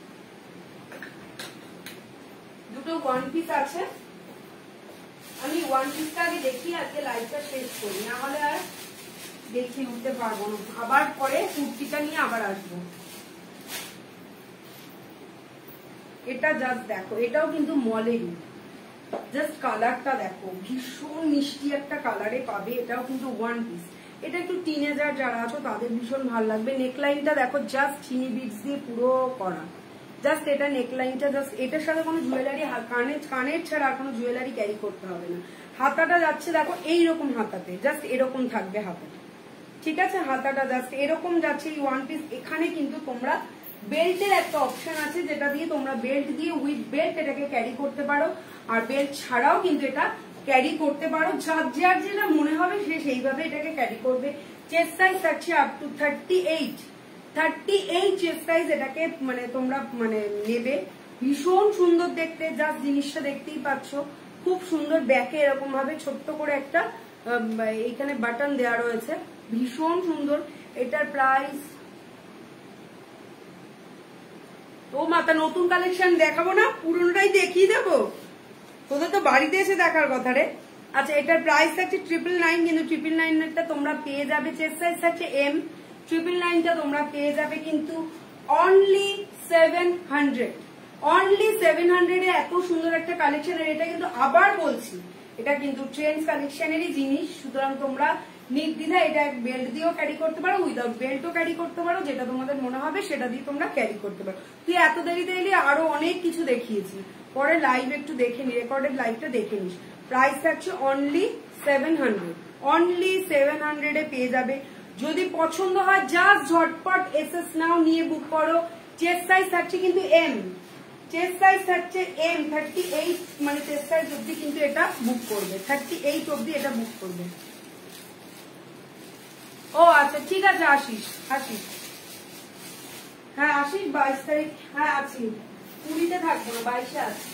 দুটো ওয়ান পিস আছে, আমি ওয়ান পিসটা আগে দেখি, আজকে লাইভটা শেষ করি, না হলে আর দেখিয়ে উঠতে পারবো না। আবার পরে কুর্তিটা নিয়ে আবার আসবো। এটা জাস্ট দেখো, এটাও কিন্তু মলেরই, জাস্ট কালারটা দেখো, ভীষণ মিষ্টি একটা কালারে পাবে। এটাও কিন্তু ওয়ান পিস, এটা একটু টিনেজার যারা আছো তাদের ভীষণ ভালো লাগবে। নেকলাইনটা দেখো জাস্ট চিনি বিটস দিয়ে পুরো করা, জাস্ট এটা নেকলাইনটা জাস্ট, এটার সাথে কোনো জুয়েলারি, কানের ছাড়া আর কোনো জুয়েলারি ক্যারি করতে হবে না। হাতাটা যাচ্ছে দেখো এইরকম হাতাতে, জাস্ট এরকম থাকবে হাতাটা, ঠিক আছে? হাতাটা জাস্ট এরকম যাচ্ছে এই ওয়ান পিস। এখানে কিন্তু তোমরা বেল্টের একটা অপশন আছে, যেটা দিয়ে তোমরা বেল্ট দিয়ে উইথ বেল্ট এটাকে ক্যারি করতে পারো, আর বেল্ট ছাড়াও কিন্তু এটা ক্যারি করতে পারো। যার যেটা মনে হবে সে সেইভাবে এটাকে ক্যারি করবে। চেস্ট সাইজ থাকছে আপ টু 38 চেস্ট সাইজ, এটাকে মানে তোমরা মানে নেবে। ভীষণ সুন্দর দেখতে, জাস্ট জিনিসটা দেখতেই পাচ্ছ, খুব সুন্দর। ব্যাকে এরকম ভাবে ছোট্ট করে একটা এইখানে বাটন দেওয়া রয়েছে, ভীষণ সুন্দর। এটার প্রাইস ও মাতা, নতুন কালেকশন দেখাবো না, পুরোটাই দেখিয়ে দেবো, তোদের তো বাড়িতে এসে দেখার কথা রে। আচ্ছা, এটার প্রাইস থাকছে 999, কিন্তু 999টা তোমরা পেয়ে যাবে, চেস্ট সাইজ থাকছে এম, 999টা তোমরা পেয়ে যাবে কিন্তু অনলি 700, অনলি 700 এ এত সুন্দর একটা কালেকশন। এটা কিন্তু আবার বলছি, এটা কিন্তু ট্রেন্ডস কালেকশনেরই জিনিস, সুতরাং তোমরা নির্দ্বিধায় এটা বেল্ট দিয়েও ক্যারি করতে পারো, উইদাউট বেল্টও ক্যারি করতে পারো, যেটা তোমাদের মনে হবে সেটা দিয়ে তোমরা ক্যারি করতে পারো। তুই এত দেরিতে এলি, আরো অনেক কিছু দেখিয়েছি, পরে লাইভ একটু দেখে নি, রেকর্ডেড লাইভটা দেখে নিস। প্রাইস থাকছে অনলি 700, অনলি 700 এ পেয়ে যাবে। যদি পছন্দ হয় জাস্ট ঝটপট এসএস নাও, নিয়ে বুক করো। চেস্ট সাইজ থাকছে কিন্তু এম, চেস্ট সাইজ থাকছে এম, 38 মানে চেস্ট সাইজ অব্দি কিন্তু এটা বুক করবে, 38 অব্দি এটা বুক করবে। ও আচ্ছা ঠিক আছে, আসিস আসিস, হ্যাঁ আসিস 22 তারিখ, হ্যাঁ আছি, 20-তে থাকবো না, 22-এ আছি।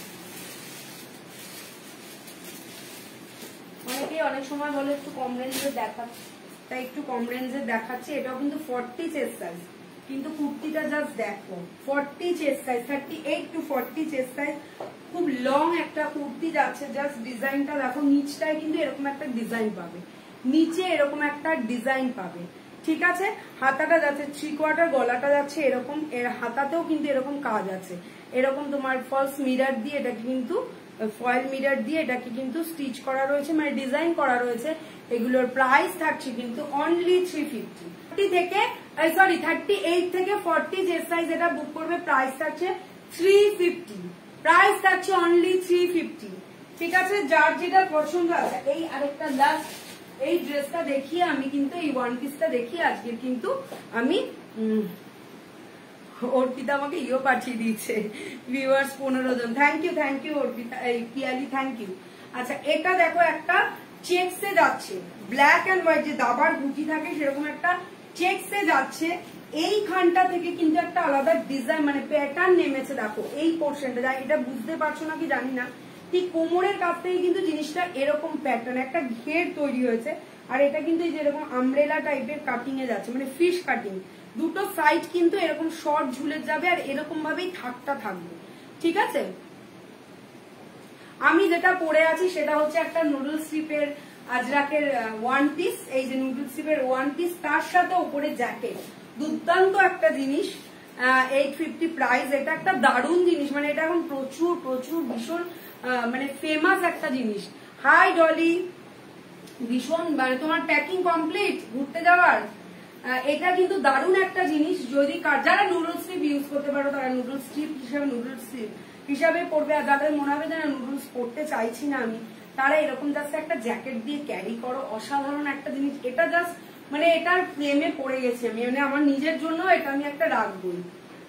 অনেকেই অনেক সময় বলে একটু কম রেঞ্জের দেখাচ্ছে, তাই একটু কম রেঞ্জের দেখাচ্ছি। এটাও কিন্তু 40 চেস্ট সাইজ, কিন্তু কুর্তিটা জাস্ট দেখো, 40 chest size, 38 to 40 chest size, খুব লং একটা কুর্তি যাচ্ছে। জাস্ট ডিজাইনটা দেখো, নিচটায় কিন্তু এরকম একটা ডিজাইন পাবে, নিচে এরকম একটা ডিজাইন পাবে, ঠিক আছে। হাতাটা যাচ্ছে 3/4, গলাটা যাচ্ছে এরকম, এর হাতাতেও কিন্তু এরকম কাজ আছে, এরকম তোমার ফলস মিরর দিয়ে, এটাকে কিন্তু ফয়েল মিরর দিয়ে এটাকে কিন্তু স্টিচ করা রয়েছে, মানে ডিজাইন করা রয়েছে। এগুলোর প্রাইস থাকছে কিন্তু অনলি 350 থেকে, সরি 38 থেকে 40 যে সাইজ এটা বুক করবে, প্রাইস থাকছে 350, প্রাইস থাকছে অনলি 350, ঠিক আছে। যার যেটা পছন্দ আছে। এই আরেকটা লাস্ট এই ড্রেসটা দেখিয়ে আমি কিন্তু এই ওয়ান পিসটা দেখিয়ে আজকে কিন্তু আমি অর্পিতা আমাকে ইও পাঠিয়ে দিয়েছে, ভিউয়ার্স 15 জন, থ্যাংক ইউ অর্পিতা, এই পিয়ালি, থ্যাংক ইউ। আচ্ছা, এটা দেখো একটা চেকসে যাচ্ছে, ব্ল্যাক এন্ড হোয়াইট যে দাবার গুটি থাকে সেরকম একটা চেকসে যাচ্ছে। এইখানটা থেকে কিন্তু একটা আলাদা ডিজাইন মানে প্যাটার্ন নেমেছে, দেখো এই পোর্শনটা, এটা বুঝতে পারছো নাকি জানি না, ঠিক কোমরের কাছ থেকে কিন্তু জিনিসটা এরকম প্যাটার্ন একটা ঘের তৈরি হয়েছে। আর এটা কিন্তু এই যে এরকম আমব্রেলা টাইপের কাটিং এ যাচ্ছে, মানে ফিশ কাটিং, দুটো সাইড কিন্তু এরকম শর্ট ঝুলে যাবে, আর এরকম ভাবেই থাকটা থাকবে, ঠিক আছে। আমি যেটা পরে আছি সেটা হচ্ছে একটা নুডল স্লিপের আজরাকের ওয়ান পিস, এই যে নুডল স্লিপের ওয়ান পিস, তার সাথে উপরে জ্যাকেট, দুর্দান্ত একটা জিনিস, 850 প্রাইস। এটা একটা দারুণ জিনিস, মানে এটা এখন প্রচুর প্রচুর ভীষণ মানে ফেমাস একটা জিনিস। হাই ডলি, ভীষণ মানে তোমার প্যাকিং কমপ্লিট ঘুরতে যাওয়ার, এটা কিন্তু দারুণ একটা জিনিস। যদি যারা নুডল স্লিপ ইউজ করতে পারো তারা নুডল স্লিপ হিসাবে নুডল স্লিপ হিসাবে পড়বে, আর যাদের মনে হবে যে না নুডলস পড়তে চাইছি না আমি, তারা এরকম জাস্ট একটা জ্যাকেট দিয়ে ক্যারি করো, অসাধারণ একটা জিনিস। এটা জাস্ট মানে এটার প্রেমে পড়ে গেছি আমি, মানে আমার নিজের জন্য এটা আমি একটা রাখবই।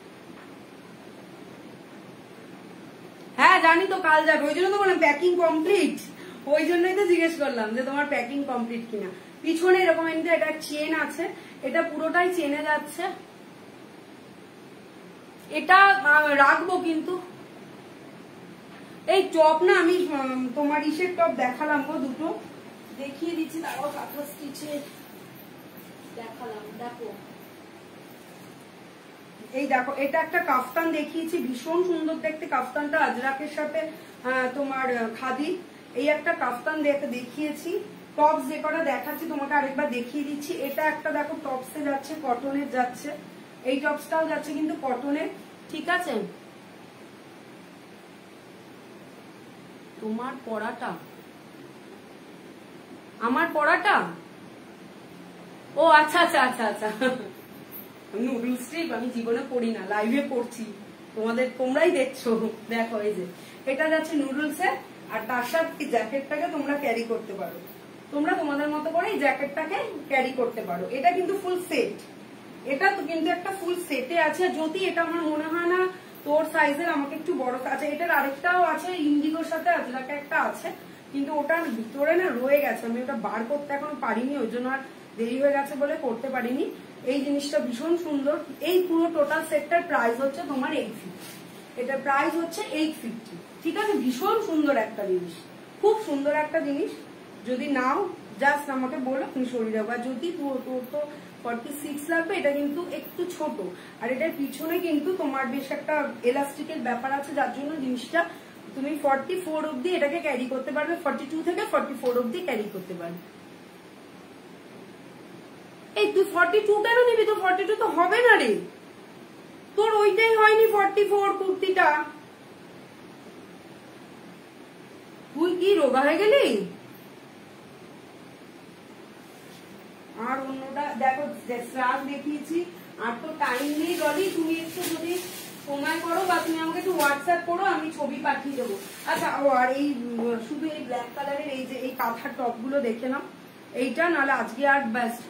হ্যাঁ জানি তো, কাল যাবে, ওই জন্য তো বললাম প্যাকিং কমপ্লিট, ওই জন্যই তো জিজ্ঞেস করলাম যে তোমার প্যাকিং কমপ্লিট কিনা। পিছনে এরকম এটা চেন আছে, এটা পুরোটাই চেনে যাচ্ছে, এটা রাখবো। কিন্তু এই টপ না, আমি তোমার ইসের টপ দেখালাম গো, দুটো দেখিয়ে দিচ্ছি, তারাও কাঁথা স্টিচে দেখালাম, দেখো এই দেখো, এটা একটা কাফতান দেখিয়েছি, ভীষণ সুন্দর দেখতে কাফতানটা, আজরাকের সাথে তোমার খাদি, এই একটা কাফতান দেখিয়েছি। টপস যে কটা দেখাচ্ছি তোমাকে আরেকবার দেখিয়ে দিচ্ছি। এটা একটা দেখো টপসে যাচ্ছে, কটনের যাচ্ছে, এই টপসটাও যাচ্ছে কিন্তু কটনের, ঠিক আছে। তোমার পড়াটা, আমার পড়াটা, ও আচ্ছা আচ্ছা আচ্ছা আচ্ছা, নুডল স্ট্রিপ আমি জীবনে পড়ি না, লাইভে পড়ছি, তোমরাই দেখছো, দেখো এই যে এটা যাচ্ছে নুডলসে, আর তার সাথে জ্যাকেটটাকে তোমরা ক্যারি করতে পারো, তোমরা তোমাদের মতো করে এই জ্যাকেটটাকে ক্যারি করতে পারো। এটা কিন্তু ফুল সেট, এটা তো কিন্তু একটা ফুল সেটে আছে। যদি এটা আমার মনে হয় না তোর সাইজের, আমাকে একটু বড় আছে, এটার আরেকটাও আছে ইন্ডিগোর সাথে আজরাকে একটা আছে, কিন্তু ওটার ভিতরে না রয়ে গেছে, আমি ওটা বার করতে এখন পারিনি, ওই জন্য আর দেরি হয়ে গেছে বলে করতে পারিনি। এই জিনিসটা ভীষণ সুন্দর। এই পুরো টোটাল সেটটার প্রাইস হচ্ছে তোমার 850, এটার প্রাইস হচ্ছে 850। ঠিক আছে, ভীষণ সুন্দর একটা জিনিস, খুব সুন্দর একটা জিনিস। যদি নাও জাস্ট আমাকে বলো, তুমি সরিয়ে যাবো। আর যদি তোর তো 46 লাগবে, এটা কিন্তু একটু ছোট, আর এটার পিছনে কিন্তু তোমার বেশ একটা এলাস্টিকের ব্যাপার আছে, যার জন্য জিনিসটা তুমি 44 অব্দি এটাকে ক্যারি করতে পারবে, 42 থেকে 44 অব্দি ক্যারি করতে পারবে। এই তুই 42 কেন নিবি? তো 42 তো হবে না রে, তোর ওইটাই হয়নি 44 কুর্তিটা। তুই কি রোগা হয়ে গেলি? আর অন্যটা দেখো, স্রাগ দেখিয়েছি, আর তো টাইম নেই ডলি, তুমি একটু যদি সময় করো বা তুমি আমাকে একটু হোয়াটসঅ্যাপ করো, আমি ছবি পাঠিয়ে দেবো। আচ্ছা, আর এই শুধু এই ব্ল্যাক কালারের এই যে এই কাঁথার টপ গুলো দেখে নাও, এইটা নাহলে আজকে আর বেস্ট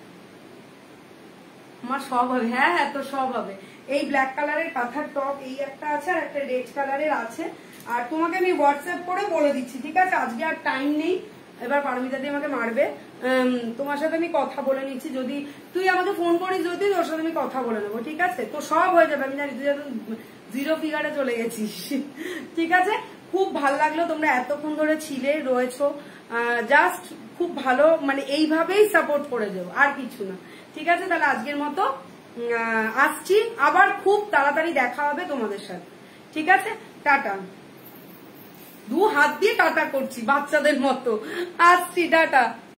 আমার সব হবে। হ্যাঁ হ্যাঁ, তো সব হবে। এই ব্ল্যাক কালারের কাঁথার টপ এই একটা আছে, আর একটা রেড কালারের আছে। আর তোমাকে আমি হোয়াটসঅ্যাপ করে বলে দিচ্ছি, ঠিক আছে? আজকে আর টাইম নেই, এবার পারমিতা দিয়ে আমাকে মারবে। তোমার সাথে আমি কথা বলে নিচ্ছি, যদি তুই আমাকে ফোন করিস, যদি তোর সাথে আমি কথা বলে নেবো, ঠিক আছে? তো সব হয়ে যাবে, আমি জানি তুই এখন 0 ফিগারে চলে গেছিস। ঠিক আছে, খুব ভালো লাগলো তোমরা এতক্ষণ ধরে ছিলে রয়েছো, জাস্ট খুব ভালো, মানে এইভাবেই সাপোর্ট করে যাও, আর কিছু না। ঠিক আছে, তাহলে আজকের মতো আসছি, আবার খুব তাড়াতাড়ি দেখা হবে তোমাদের সাথে। ঠিক আছে, টাটা। 2 হাত দিয়ে টাটা করছি বাচ্চাদের মতো, আসছি, টাটা।